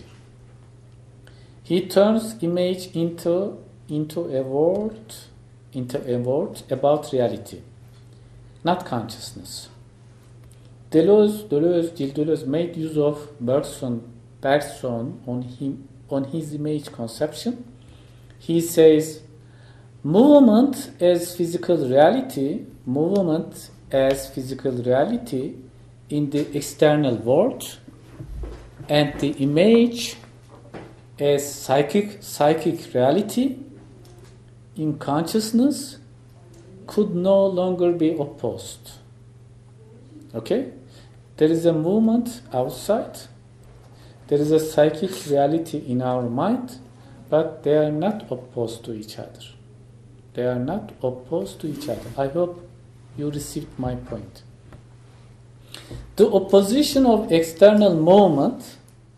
He turns image into into a word, into a word about reality, not consciousness. Deleuze, Deleuze, Gilles Deleuze made use of Bergson, Bergson on him on his image conception. He says, movement as physical reality, movement as physical reality in the external world, and the image as psychic psychic reality in consciousness could no longer be opposed. Okay? There is a movement outside. There is a psychic reality in our mind, but they are not opposed to each other. They are not opposed to each other. I hope you received my point. The opposition of external movement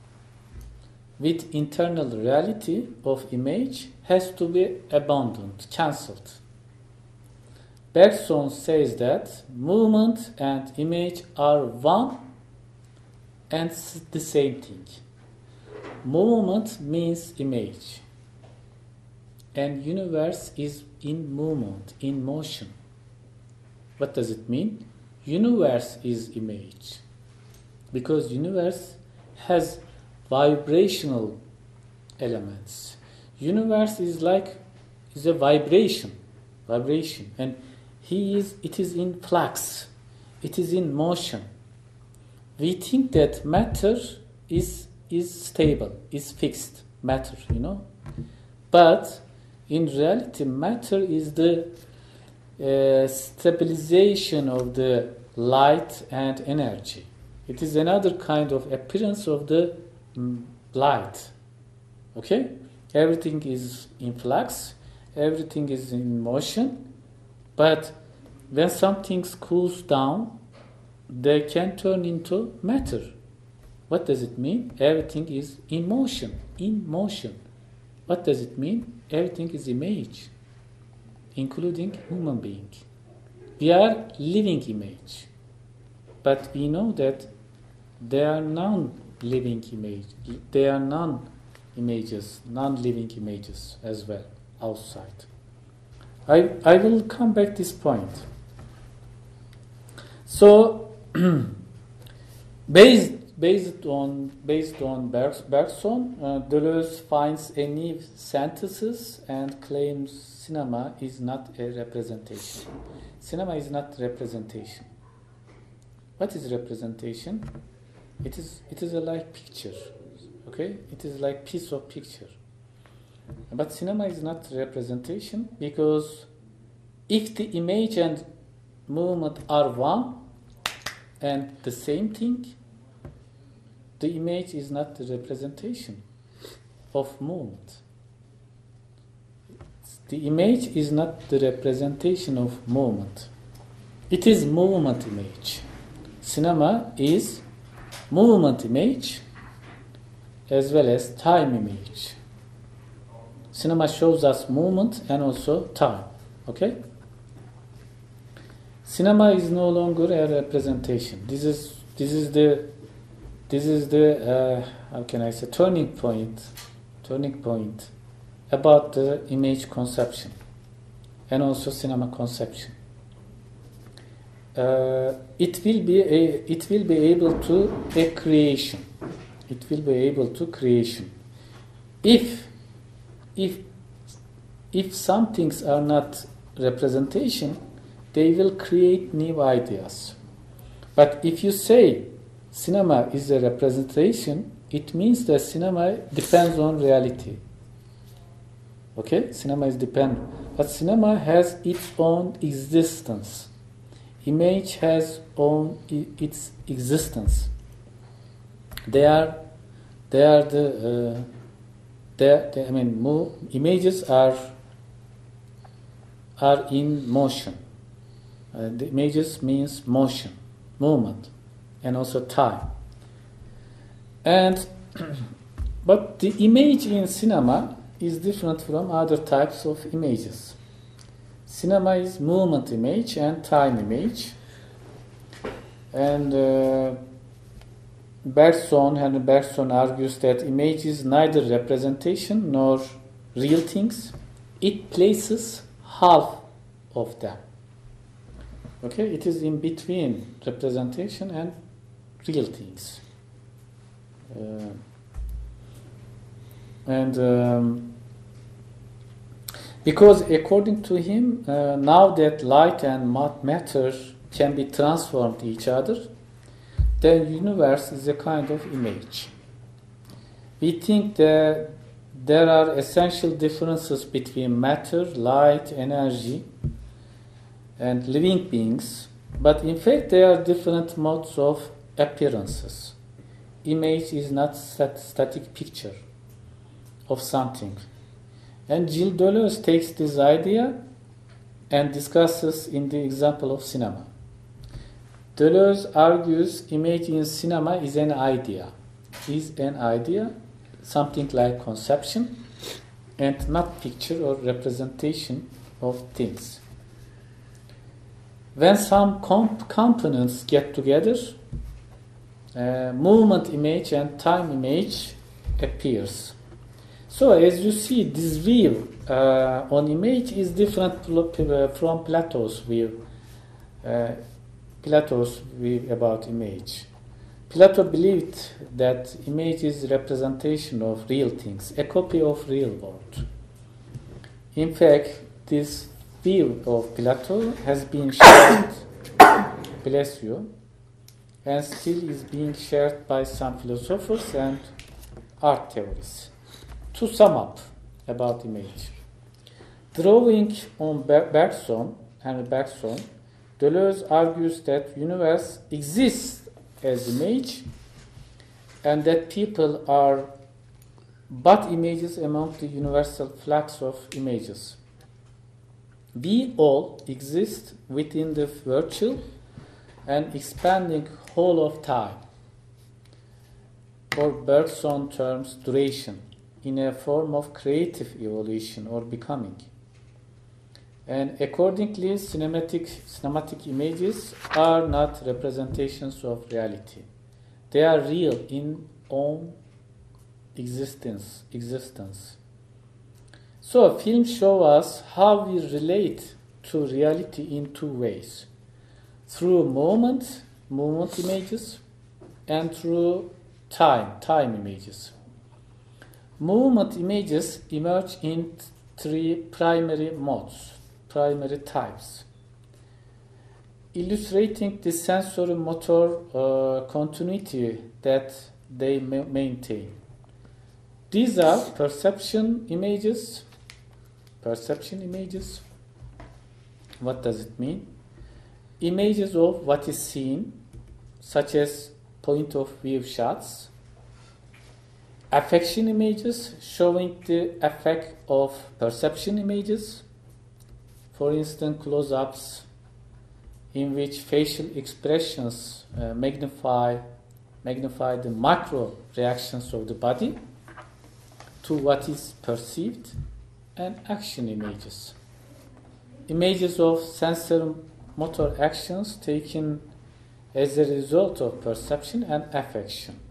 with internal reality of image has to be abandoned, cancelled. Bergson says that movement and image are one and the same thing. Movement means image, and universe is in movement, in motion. What does it mean? Universe is image, because universe has vibrational elements. Universe is like is a vibration, vibration, and he is. It is in flux. It is in motion. We think that matter is is stable, is fixed matter, you know, but in reality, matter is the uh, stabilization of the light and energy. It is another kind of appearance of the mm, light. Okay? Everything is in flux, everything is in motion, but when something cools down, they can turn into matter. What does it mean? Everything is in motion, in motion. What does it mean? Everything is image, including human being. We are living image, but we know that there are non-living image. There are non-images, non-living images as well outside. I I will come back this point. So, based based on based on Bergson, uh, Deleuze finds a new synthesis and claims cinema is not a representation. Cinema is not representation. What is representation? It is it is a like picture, okay? It is like piece of picture. But cinema is not representation, because if the image and movement are one and the same thing, the image is not the representation of movement. The image is not the representation of movement. It is movement image. Cinema is movement image as well as time image. Cinema shows us movement and also time. Okay? Cinema is no longer a representation. This is this is the this is the uh, how can I say turning point, turning point about the image conception and also cinema conception. Uh, it will be a, it will be able to a creation. It will be able to creation. If if if some things are not representation, they will create new ideas. But if you say cinema is a representation, it means that cinema depends on reality. Okay? Cinema is dependent. But cinema has its own existence. Image has own its existence. They are, they are the, uh, they, they, I mean, mo- images are are in motion. Uh, the images means motion, movement, and also time. And but the image in cinema is different from other types of images. Cinema is movement image and time image. And uh, Bergson, Henry Bergson argues that image is neither representation nor real things. It places half of them. Okay, it is in between representation and real things. Uh, and um, because according to him, uh, now that light and matter can be transformed each other, the universe is a kind of image. We think that there are essential differences between matter, light, energy, and living beings, but in fact there are different modes of appearances. Image is not a static picture of something. And Gilles Deleuze takes this idea and discusses in the example of cinema. Deleuze argues image in cinema is an idea, is an idea, something like conception, and not picture or representation of things. when some comp- components get together, uh, movement image and time image appears. So as you see, this view uh, on image is different from Plato's view. Uh, Plato's view about image. Plato believed that image is representation of real things, a copy of real world. In fact, this view of Plato has been shared, bless you, and still is being shared by some philosophers and art theorists. To sum up about image, drawing on Bergson, Henry Bergson, Deleuze argues that universe exists as image and that people are but images among the universal flux of images. We all exist within the virtual and expanding whole of time, or Bergson terms duration, in a form of creative evolution or becoming. And accordingly, cinematic, cinematic images are not representations of reality. They are real in own existence. existence. So films show us how we relate to reality in two ways. Through moment, moment images, and through time, time images. Movement images emerge in three primary modes. Primary types, illustrating the sensory motor uh, continuity that they ma- maintain. These are perception images. Perception images. What does it mean? Images of what is seen, such as point of view shots. Affection images, showing the effect of perception images. For instance, close-ups in which facial expressions uh, magnify, magnify the macro reactions of the body to what is perceived, and action images. Images of sensory motor actions taken as a result of perception and affection.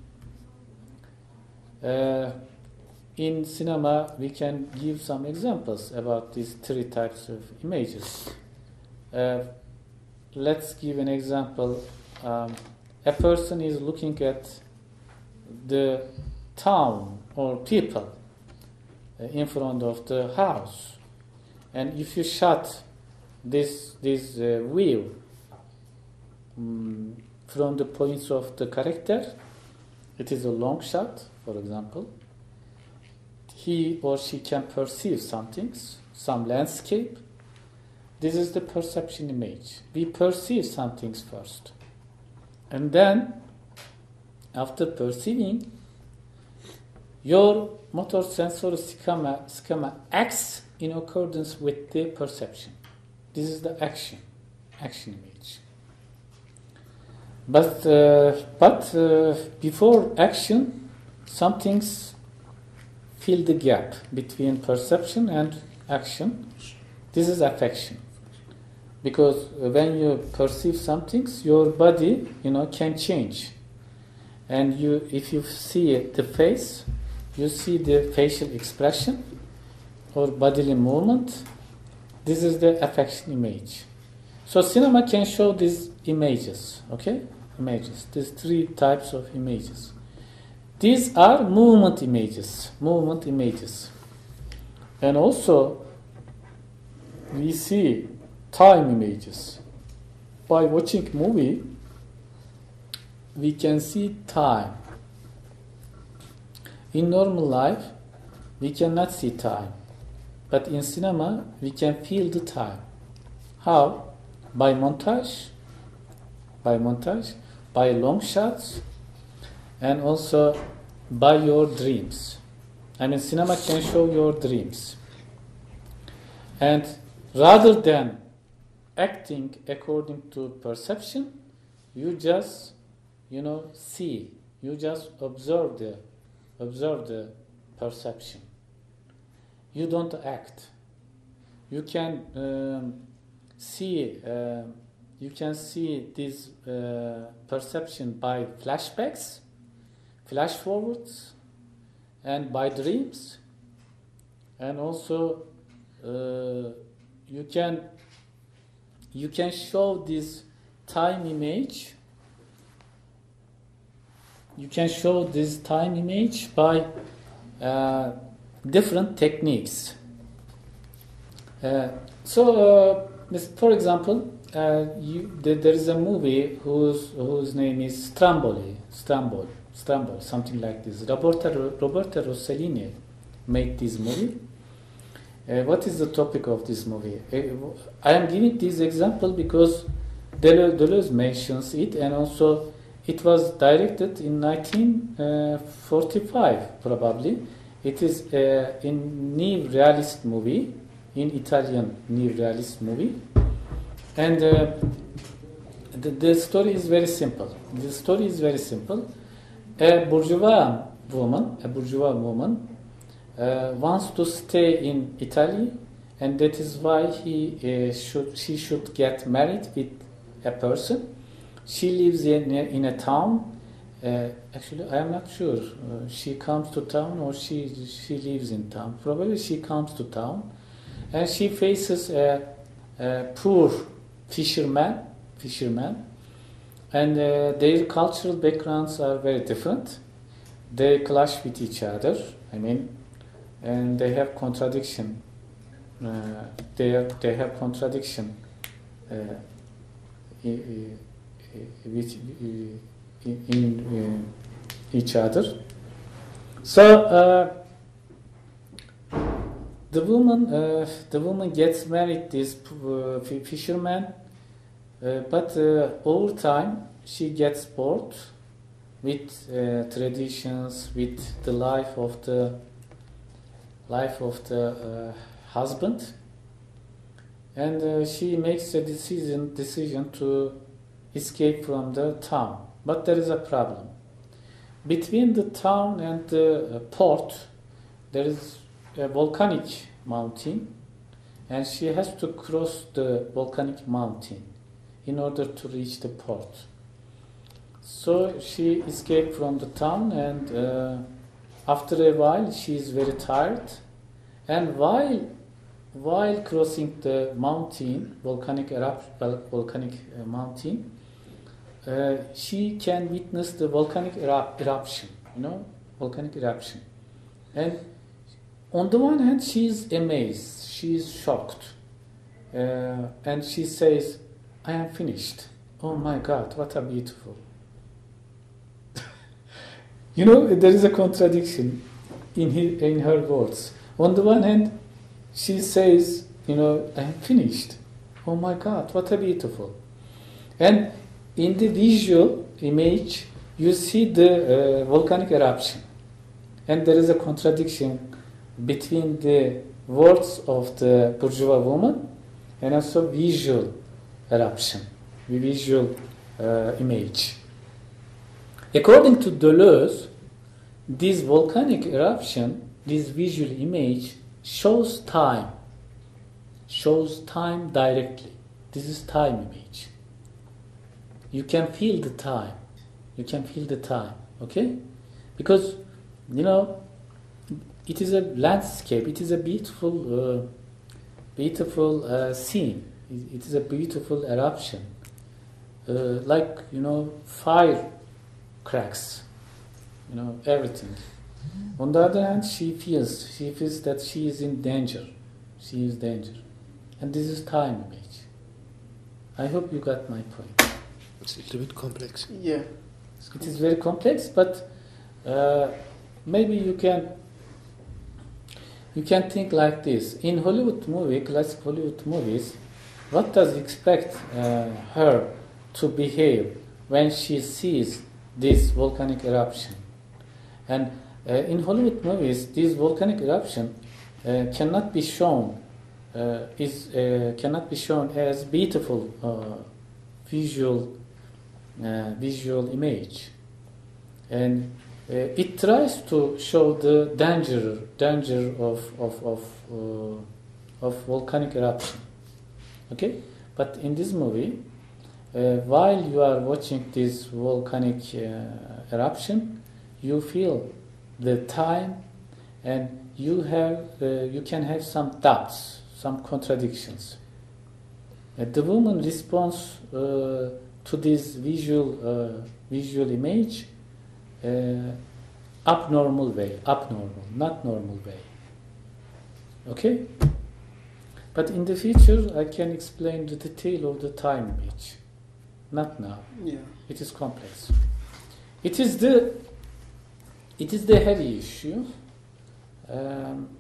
Uh, In cinema, we can give some examples about these three types of images. Uh, let's give an example. Um, a person is looking at the town or people uh, in front of the house. And if you shot this, this uh, view um, from the points of the character, it is a long shot, for example. He or she can perceive some things, some landscape. This is the perception image. We perceive some things first. And then, after perceiving, your motor sensory schema, schema acts in accordance with the perception. This is the action, action image. But, uh, but uh, before action, some things fill the gap between perception and action. This is affection. Because when you perceive some things, your body, you know, can change. And you, if you see the face, you see the facial expression or bodily movement. This is the affection image. So cinema can show these images, okay? Images, these three types of images. These are movement images, movement images. And also, we see time images. By watching movie, we can see time. In normal life, we cannot see time. But in cinema, we can feel the time. How? By montage, by montage, by long shots, and also by your dreams. I mean, cinema can show your dreams. And rather than acting according to perception, you just, you know, see. You just observe the, observe the perception. You don't act. You can um, see uh, you can see this uh, perception by flashbacks, flash forwards, and by dreams, and also uh, you can you can show this time image. You can show this time image by uh, different techniques. Uh, so, uh, for example, uh, you, the, there is a movie whose whose name is Stromboli, Stromboli, Stromboli, something like this. Roberta Roberta Rossellini made this movie. Uh, what is the topic of this movie? Uh, I am giving this example because Deleuze, Deleuze mentions it, and also it was directed in nineteen forty-five, probably. It is a in neo-realist movie, in Italian neo-realist movie, and uh, the, the story is very simple. The story is very simple. A bourgeois woman, a bourgeois woman, uh, wants to stay in Italy, and that is why he uh, should she should get married with a person. She lives in a, in a town. Uh, actually, I am not sure. Uh, she comes to town or she she lives in town. Probably she comes to town, and she faces a, a poor fisherman. Fisherman, and uh, their cultural backgrounds are very different. They clash with each other. I mean, and they have contradiction. Uh, they have, they have contradiction. Uh, with in, in uh, each other. So uh, the woman uh, the woman gets married this uh, fisherman, uh, but uh, over time she gets bored with uh, traditions, with the life of the life of the uh, husband, and uh, she makes a decision decision to escape from the town. But there is a problem. Between the town and the uh, port, there is a volcanic mountain, and she has to cross the volcanic mountain in order to reach the port. So she escaped from the town, and uh, after a while she is very tired, and while while crossing the mountain, volcanic erupt, volcanic uh, mountain, uh, she can witness the volcanic erupt, eruption, you know, volcanic eruption. And on the one hand, she is amazed, she is shocked, uh, and she says, "I am finished. Oh my God, what a beautiful." You know, there is a contradiction in her, in her words. On the one hand, she says, you know, "I am finished. Oh my God, what a beautiful." And in the visual image, you see the uh, volcanic eruption. And there is a contradiction between the words of the bourgeois woman and also visual eruption, the visual uh, image. According to Deleuze, this volcanic eruption, this visual image, shows time, shows time directly. This is time image. You can feel the time. You can feel the time, okay? Because, you know, it is a landscape. It is a beautiful, uh, beautiful uh, scene. It, it is a beautiful eruption. Uh, like, you know, fire cracks, you know, everything. On the other hand, she feels, she feels that she is in danger. She is danger. And this is time image. I hope you got my point.
It's a little bit complex.
Yeah.
It is very complex, but uh, maybe you can you can think like this. In Hollywood movie, classic Hollywood movies, what does expect uh, her to behave when she sees this volcanic eruption? And uh, in Hollywood movies, this volcanic eruption uh, cannot be shown uh, is uh, cannot be shown as beautiful uh, visual uh, visual image, and uh, it tries to show the danger danger of of of, uh, of volcanic eruption. Okay, but in this movie, uh, while you are watching this volcanic uh, eruption, you feel the time, and you have uh, you can have some doubts, some contradictions. Uh, the woman responds uh, to this visual uh, visual image uh, abnormal way, abnormal, not normal way. Okay? But in the future, I can explain the detail of the time image. Not now.
Yeah.
It is complex. It is the it is the heavy issue. Um,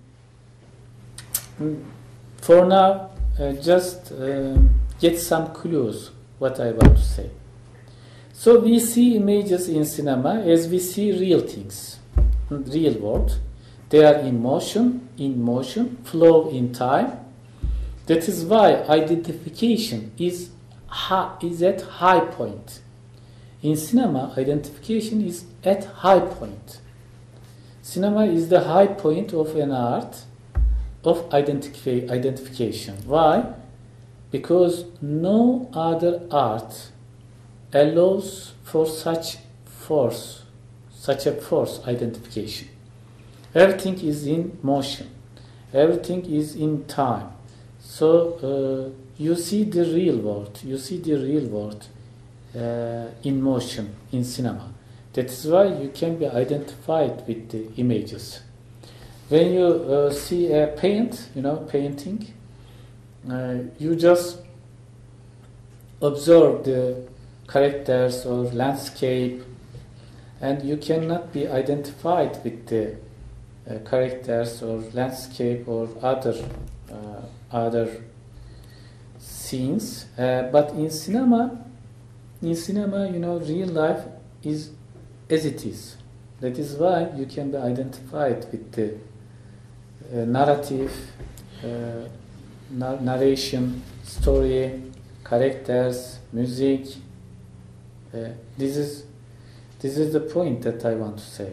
for now, uh, just uh, get some clues what I want to say. So we see images in cinema as we see real things, real world. They are in motion, in motion, flow in time. That is why identification is high, is at high point. In cinema, identification is at high point. Cinema is the high point of an art of identifi- identification. Why? Because no other art allows for such force, such a force identification. Everything is in motion. Everything is in time. So uh, you see the real world. You see the real world uh, in motion in cinema. That is why you can be identified with the images. When you uh, see a paint, you know, painting, uh, you just observe the characters or landscape, and you cannot be identified with the uh, characters or landscape or other uh, other scenes. Uh, but in cinema, in cinema, you know, real life is as it is. That is why you can be identified with the uh, narrative, uh, nar- narration, story, characters, music. Uh, this is this is the point that I want to say.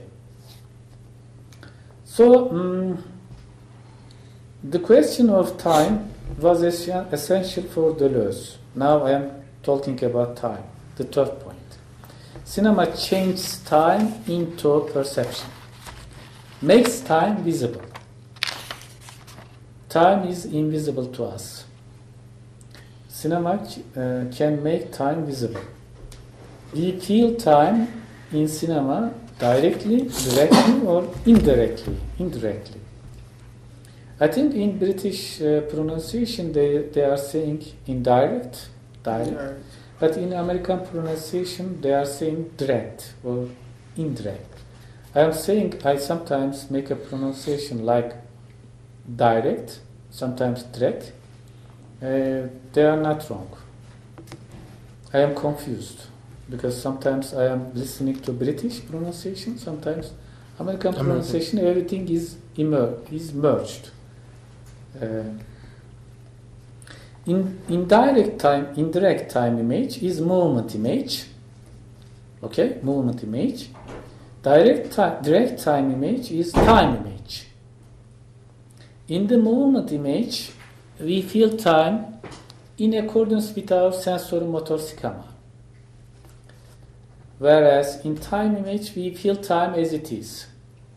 So um, the question of time was essential for Deleuze. Now I am talking about time. The third point. Cinema changes time into perception, makes time visible. Time is invisible to us. Cinema uh, can make time visible. We feel time in cinema directly, directly, or indirectly. Indirectly. I think in British uh, pronunciation they, they are saying indirect, direct. But in American pronunciation, they are saying direct or indirect. I am saying I sometimes make a pronunciation like direct, sometimes direct. Uh, they are not wrong. I am confused because sometimes I am listening to British pronunciation, sometimes American
American.
pronunciation. Everything is immer- is merged. Uh, In indirect time, indirect time image is movement image. Okay, movement image. Direct time, direct time image is time image. In the movement image, we feel time in accordance with our sensory-motor schema. Whereas in time image, we feel time as it is.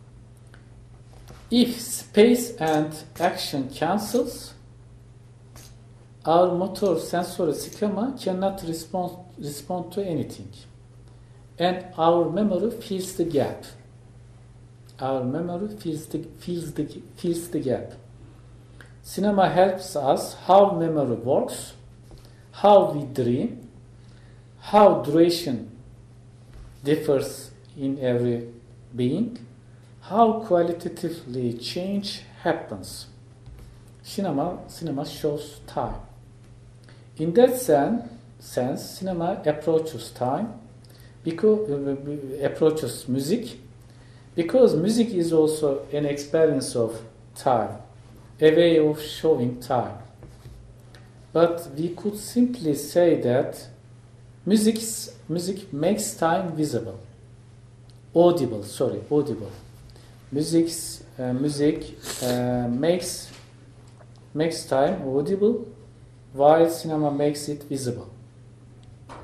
If space and action cancels, our motor sensory schema cannot respond, respond to anything. And our memory fills the gap. Our memory fills the, fills the, fills the gap. Cinema helps us how memory works, how we dream, how duration differs in every being, how qualitatively change happens. Cinema, cinema shows time. In that sense, sense, cinema approaches time, because uh, approaches music, because music is also an experience of time, a way of showing time. But we could simply say that music's, music makes time visible, audible. Sorry, audible. Music's uh, music uh, makes makes time audible, while cinema makes it visible.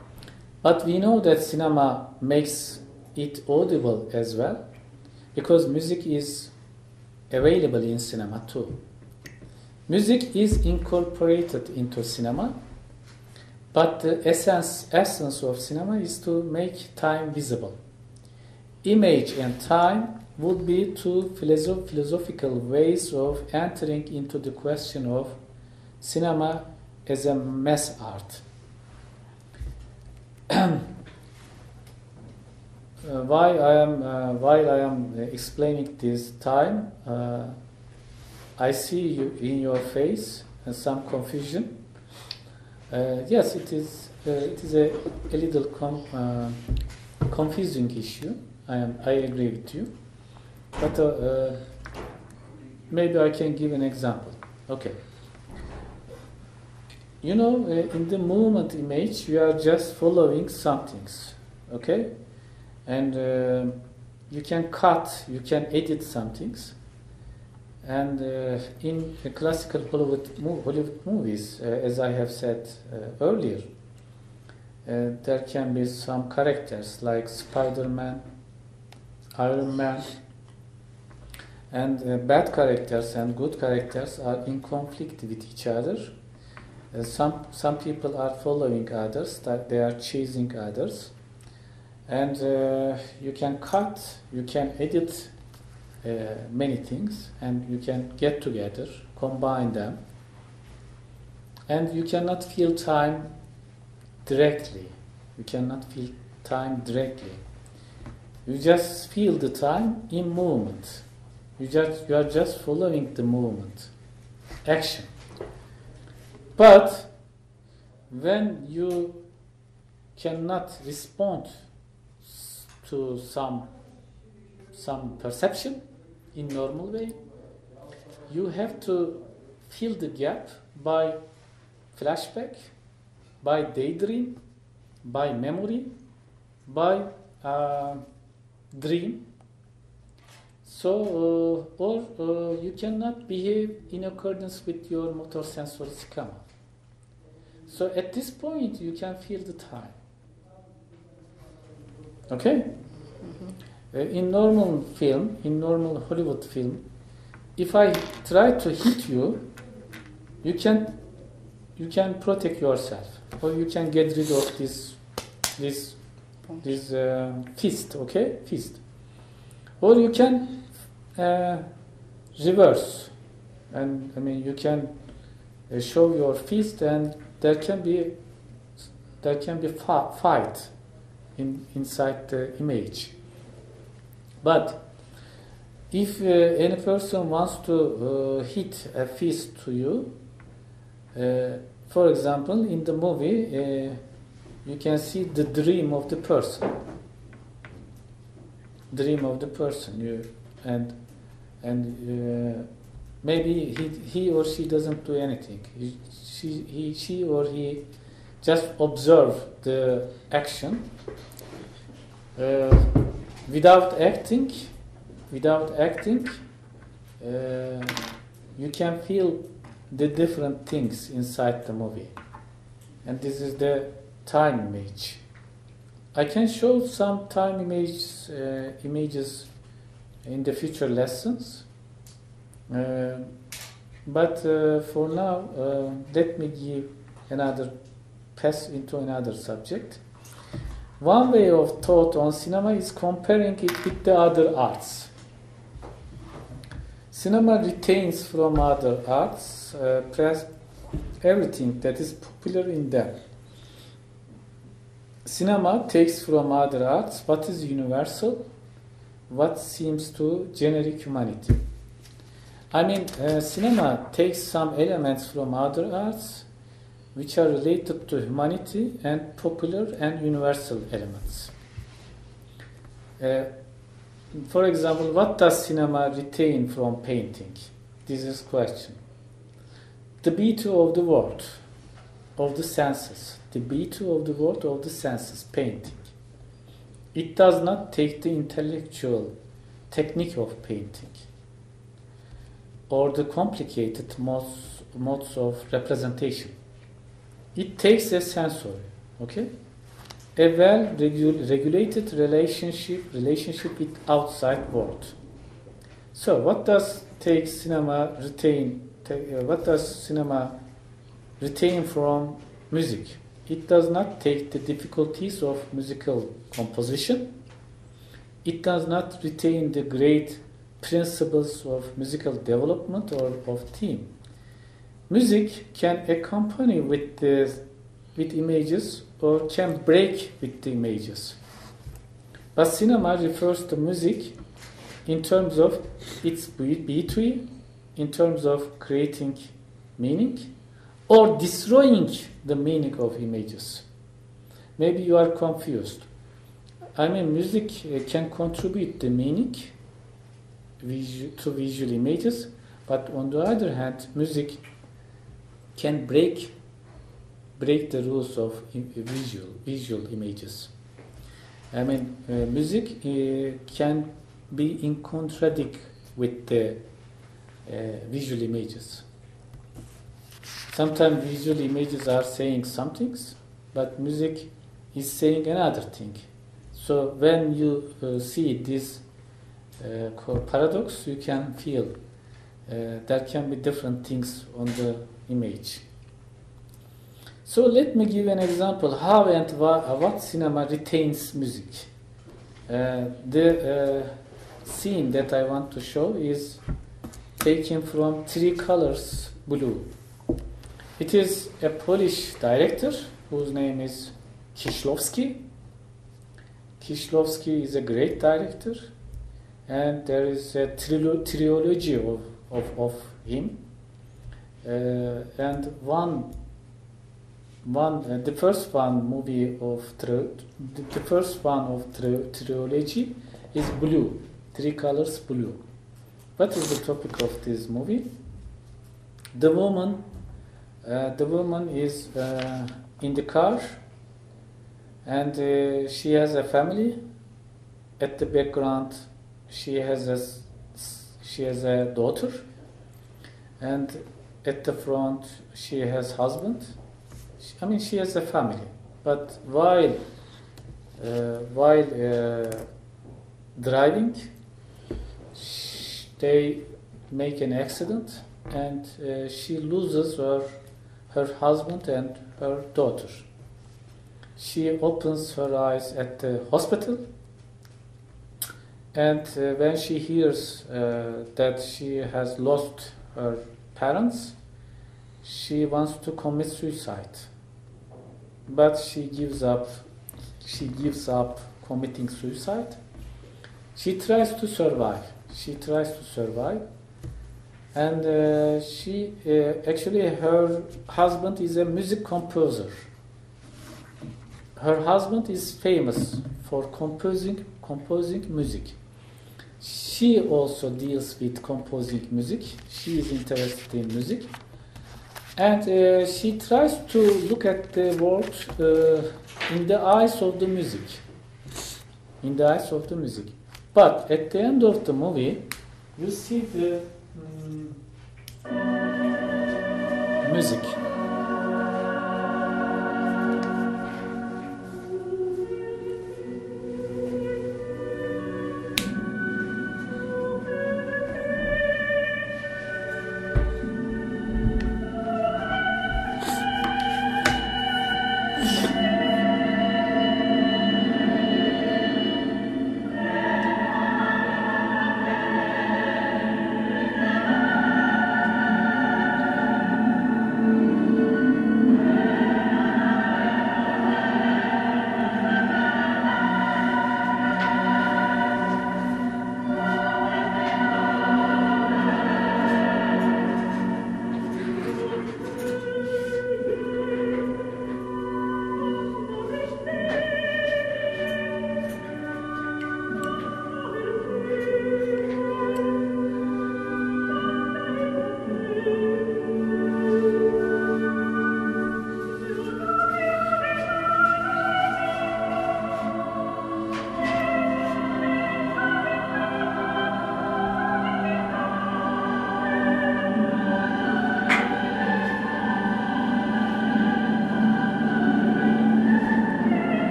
But we know that cinema makes it audible as well, because music is available in cinema too. Music is incorporated into cinema, but the essence, essence of cinema is to make time visible. Image and time would be two philosoph- philosophical ways of entering into the question of cinema as a mass art. uh, why I am, uh, while I am explaining this time, uh, I see you in your face uh, some confusion. Uh, yes, it is. Uh, it is a, a little com- uh, confusing issue. I am. I agree with you. But uh, uh, maybe I can give an example. Okay. You know, uh, in the movement image, you are just following some things. Okay, and uh, you can cut, you can edit some things. And uh, in the classical Hollywood, mo- Hollywood movies, uh, as I have said uh, earlier, uh, there can be some characters like Spider-Man, Iron Man, and uh, bad characters and good characters are in conflict with each other. Uh, some some people are following others, that they are chasing others, and uh, you can cut, you can edit uh, many things, and you can get together, combine them, and you cannot feel time directly. You cannot feel time directly. You just feel the time in movement. You just you are just following the movement, action. But when you cannot respond to some some perception in normal way, you have to fill the gap by flashback, by daydream, by memory, by uh, dream. So, uh, or uh, you cannot behave in accordance with your motor sensory schema. So at this point, you can feel the time. Okay? Mm-hmm. Uh, in normal film, in normal Hollywood film, if I try to hit you, you can you can protect yourself, or you can get rid of this this this uh, fist. Okay, fist, or you can uh, reverse, and I mean you can uh, show your fist, and there can be there can be fa- fight in inside the image. But if uh, any person wants to uh, hit a fist to you, uh, for example, in the movie, uh, you can see the dream of the person. Dream of the person, you and and uh, maybe he he or she doesn't do anything. He, she he she or he just observe the action uh, without acting. Without acting, uh, you can feel the different things inside the movie, and this is the time image. I can show some time images, uh, images in the future lessons, uh, but uh, for now, uh, let me give another pass into another subject. One way of thought on cinema is comparing it with the other arts. Cinema retains from other arts uh, perhaps everything that is popular in them. Cinema takes from other arts what is universal, what seems to generic humanity. I mean, uh, cinema takes some elements from other arts which are related to humanity and popular and universal elements. Uh, For example, what does cinema retain from painting? This is question. The beauty of the world, of the senses. The beauty of the world, of the senses, painting. It does not take the intellectual technique of painting or the complicated modes, modes of representation. It takes a sensory, okay? a well-regulated relationship relationship with outside world. So, what does take cinema retain? Take, uh, what does cinema retain from music? It does not take the difficulties of musical composition. It does not retain the great principles of musical development or of theme. Music can accompany with the with images or can break with the images. But cinema refers to music in terms of its beauty, in terms of creating meaning, or destroying the meaning of images. Maybe you are confused. I mean, music uh, can contribute the meaning visu- to visual images, but on the other hand, music can break break the rules of visual visual images. I mean, uh, music uh, can be in contradict with the uh, visual images. Sometimes visual images are saying some things, but music is saying another thing. So when you uh, see this uh, paradox, you can feel uh, there can be different things on the image. So let me give an example how and wha- what cinema retains music. Uh, the uh, scene that I want to show is taken from Three Colors Blue. It is a Polish director whose name is Kieślowski. Kieślowski is a great director, and there is a trilo- trilogy of, of, of him. Uh, and one One, uh, the first one movie of tri- the, the first one of tri- trilogy is Blue, Three Colors Blue. What is the topic of this movie? The woman, uh, the woman is uh, in the car, and uh, she has a family. At the background, she has a she has a daughter, and at the front, she has husband. I mean, she has a family, but while uh, while uh, driving, sh- they make an accident, and uh, she loses her her husband and her daughter. She opens her eyes at the hospital, and uh, when she hears uh, that she has lost her parents, she wants to commit suicide. But she gives up. She gives up committing suicide. She tries to survive. She tries to survive, and uh, she uh, actually her husband is a music composer. Her husband is famous for composing composing music. She also deals with composing music. She is interested in music. And uh, she tries to look at the world uh, in the eyes of the music. In the eyes of the music. But at the end of the movie, you see the um, music.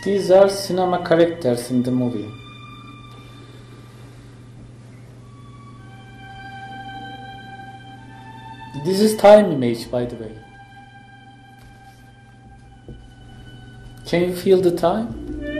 These are cinema characters in the movie. This is time image, by the way. Can you feel the time?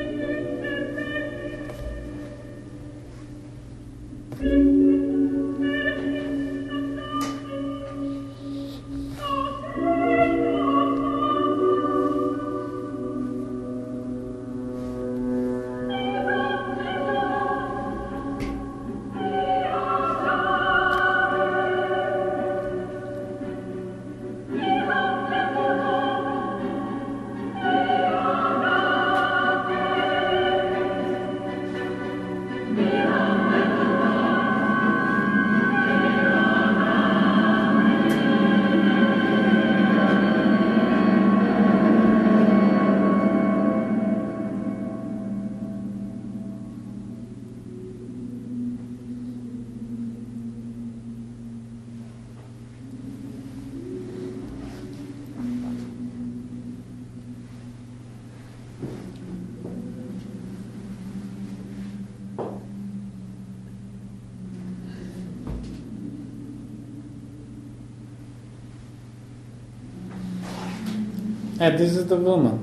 And this is the woman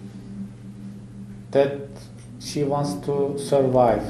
that she wants to survive.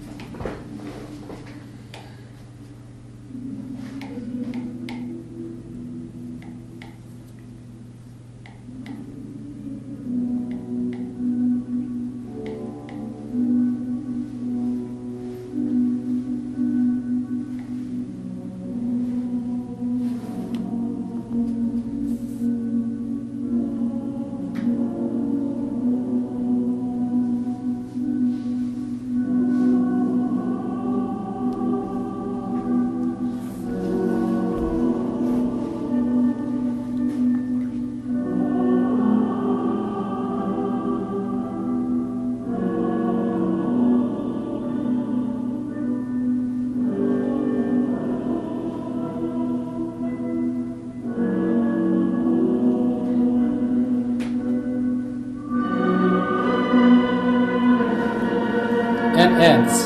And ends.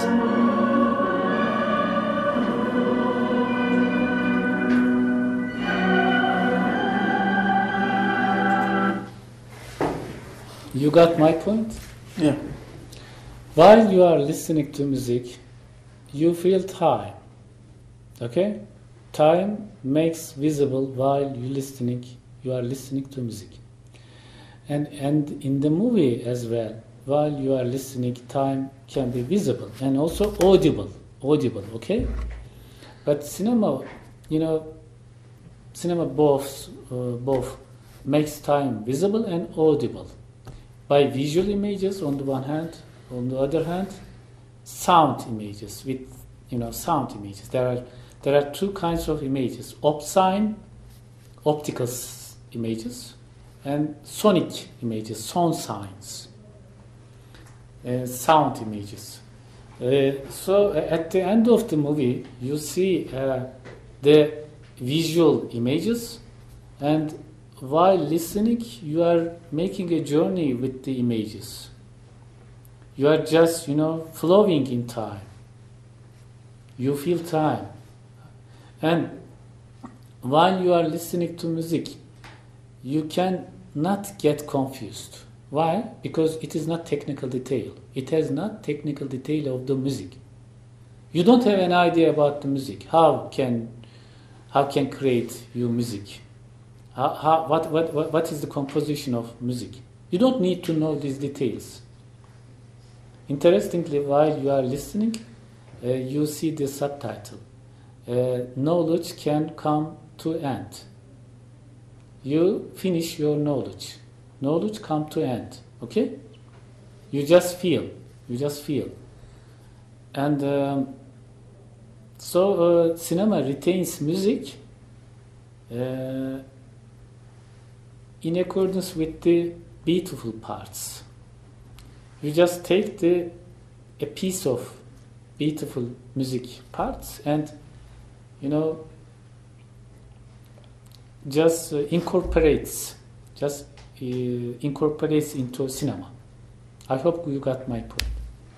You got my point?
Yeah.
While you are listening to music, you feel time. Okay? Time makes visible while you listening, you are listening to music. And and in the movie as well, while you are listening, time can be visible and also audible. Audible, okay? But cinema, you know, cinema both uh, both makes time visible and audible by visual images on the one hand, on the other hand, sound images with, you know, sound images. There are there are two kinds of images: opsine, optical s- images, and sonic images, sound signs. Uh, sound images. Uh, so uh, at the end of the movie, you see uh, the visual images, and while listening, you are making a journey with the images. You are just, you know, flowing in time. You feel time. And while you are listening to music, you can not get confused. Why? Because it is not technical detail. It has not technical detail of the music. You don't have an idea about the music. How can how can create your music? How, how, what, what, what, what is the composition of music? You don't need to know these details. Interestingly, while you are listening, uh, you see the subtitle. Uh, knowledge can come to end. You finish your knowledge. Knowledge come to end. Okay? You just feel. You just feel. And um, so uh, cinema retains music uh, in accordance with the beautiful parts. You just take the a piece of beautiful music parts and, you know, just uh, incorporates, just uh, incorporates into cinema. I hope you got my point.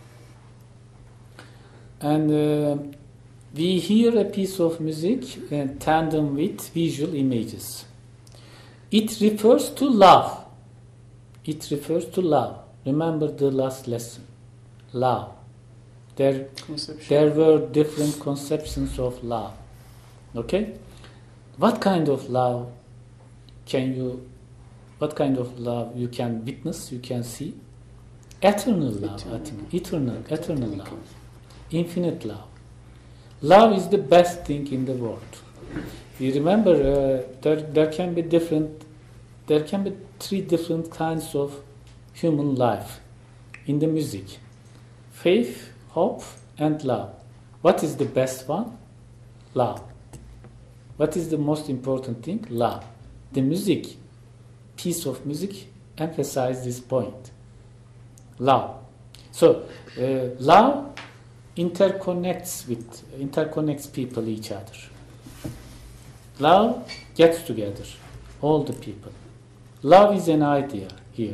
And uh, we hear a piece of music in tandem with visual images. It refers to love. It refers to love. Remember the last lesson. Love. There, there were different conceptions of love. Okay? What kind of love can you, what kind of love you can witness, you can see? Eternal love, eternal. I think. Eternal, eternal love. Infinite love. Love is the best thing in the world. You remember, uh, there, there can be different, there can be three different kinds of human life in the music. Faith, hope, and love. What is the best one? Love. What is the most important thing? Love. The music, piece of music, emphasizes this point. Love. So, uh, love interconnects with interconnects people each other. Love gets together all the people. Love is an idea here,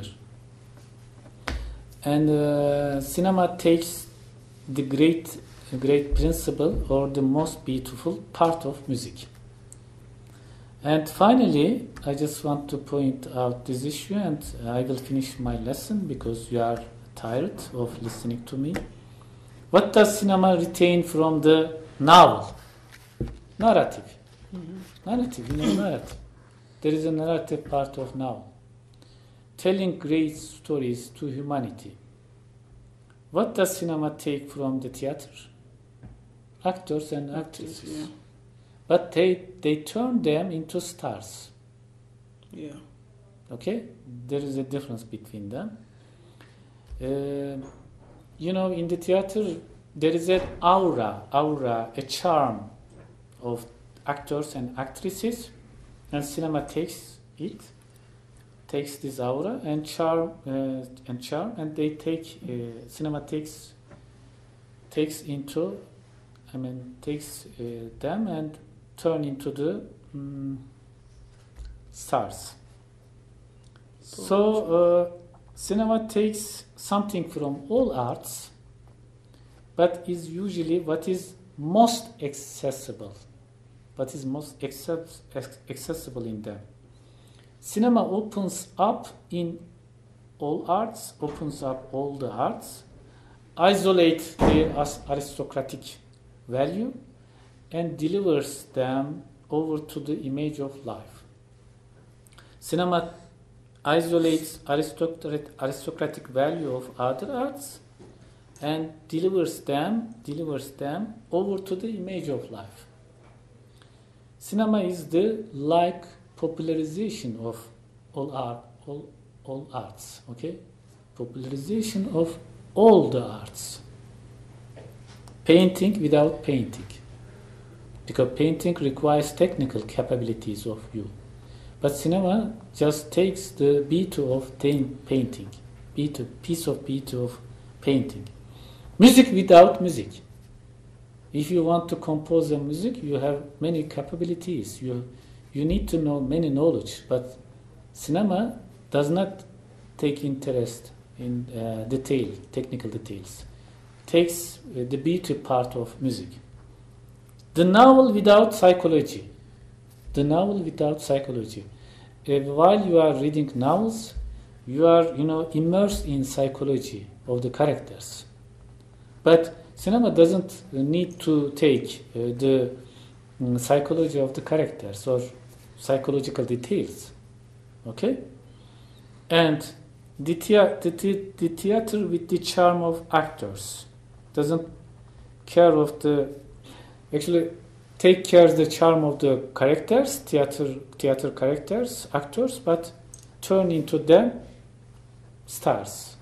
and uh, cinema takes the great great principle or the most beautiful part of music. And finally, I just want to point out this issue, and I will finish my lesson because you are tired of listening to me. What does cinema retain from the novel? Narrative. Mm-hmm. Narrative, you know, narrative. There is a narrative part of novel. Telling great stories to humanity. What does cinema take from the theater? Actors and actresses. Yeah. But they, they turn them into stars.
Yeah.
Okay? There is a difference between them. Uh, you know, in the theater, there is an aura, aura, a charm of actors and actresses, and cinema takes it, takes this aura and charm, uh, and charm, and they take, uh, cinema takes, takes into, I mean, takes uh, them and turn into the um, stars. So, uh, cinema takes something from all arts, but is usually what is most accessible. What is most access- accessible in them. Cinema opens up in all arts, opens up all the arts, isolates the aristocratic value, and delivers them over to the image of life. Cinema isolates aristocratic, aristocratic value of other arts and delivers them, delivers them over to the image of life. Cinema is the like popularization of all art, all, all arts. Okay, popularization of all the arts. Painting without painting, because painting requires technical capabilities of you. But cinema just takes the beat of painting, beat of, piece of beat of painting. Music without music. If you want to compose a music, you have many capabilities. You you need to know many knowledge. But cinema does not take interest in uh, detail, technical details. Takes uh, the beauty part of music. The novel without psychology. The novel without psychology. Uh, while you are reading novels, you are, you know, immersed in psychology of the characters. But cinema doesn't need to take uh, the um, psychology of the characters or psychological details. Okay? And the, thea- the, the, the theater with the charm of actors doesn't care of the, actually take care of the charm of the characters, theater, theater characters, actors, but turn into them stars.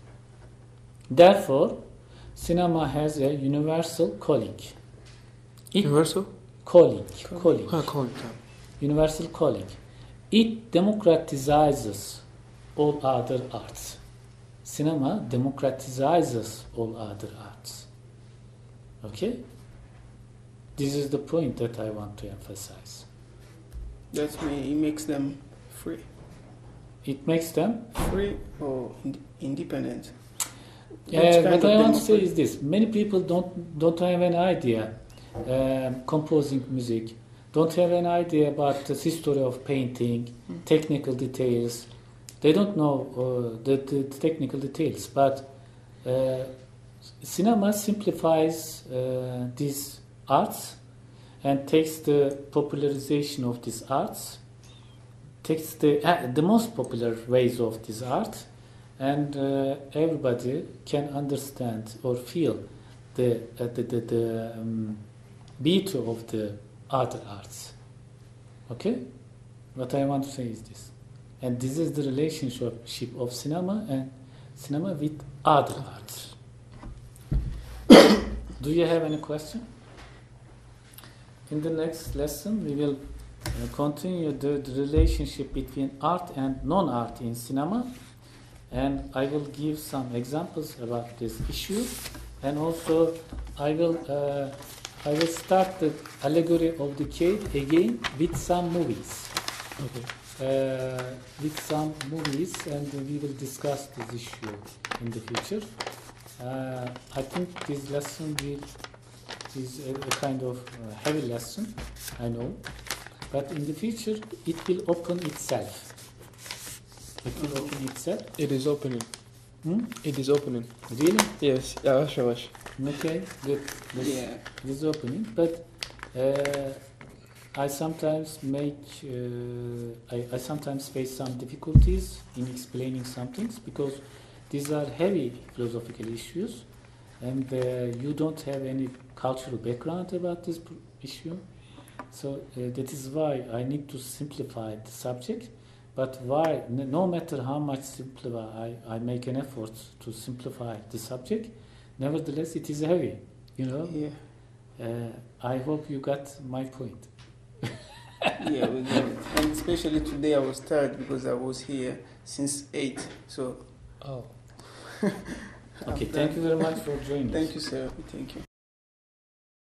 Therefore, cinema has a universal calling. It,
Universal?
Calling. Calling.
Ah, calling.
Universal calling. It democratizes all other arts. Cinema democratizes all other arts. Okay? This is the point that I want to emphasize.
That's me. It makes them free.
It makes them
Free or ind- independent.
Uh,
Which kind
what
of
I want to say
democracy?
is this: many people don't don't have an idea um, composing music, don't have an idea about the history of painting, technical details. They don't know uh, the, the technical details, but uh, cinema simplifies uh, these arts and takes the popularization of these arts, takes the uh, the most popular ways of this art, and uh, everybody can understand or feel the uh, the the, the um, beauty of the other arts. Okay, what I want to say is this, and this is the relationship of cinema and cinema with other arts. Do you have any question? In the next lesson, we will uh, continue the, the relationship between art and non-art in cinema, and I will give some examples about this issue, and also I will uh, I will start the allegory of the cave again with some movies.
Okay.
Uh, with some movies, and we will discuss this issue in the future. Uh, I think this lesson will, is a, a kind of uh, heavy lesson, I know, but in the future it will open itself. It will open itself.
It is opening.
Hmm?
It is opening.
Really?
Yes. Yeah, sure.
Okay, good. This
Yeah.
It is opening, but uh, I sometimes make, uh, I, I sometimes face some difficulties in explaining some things because these are heavy philosophical issues, and uh, you don't have any cultural background about this pr- issue. So uh, that is why I need to simplify the subject. But why, n- no matter how much simplify, I, I make an effort to simplify the subject, nevertheless it is heavy, you know.
Yeah.
Uh, I hope you got my point.
Yeah, we got it. And especially today I was tired because I was here since eight. So
Oh.
Okay, thank you very much for joining us.
thank you, sir. Thank you.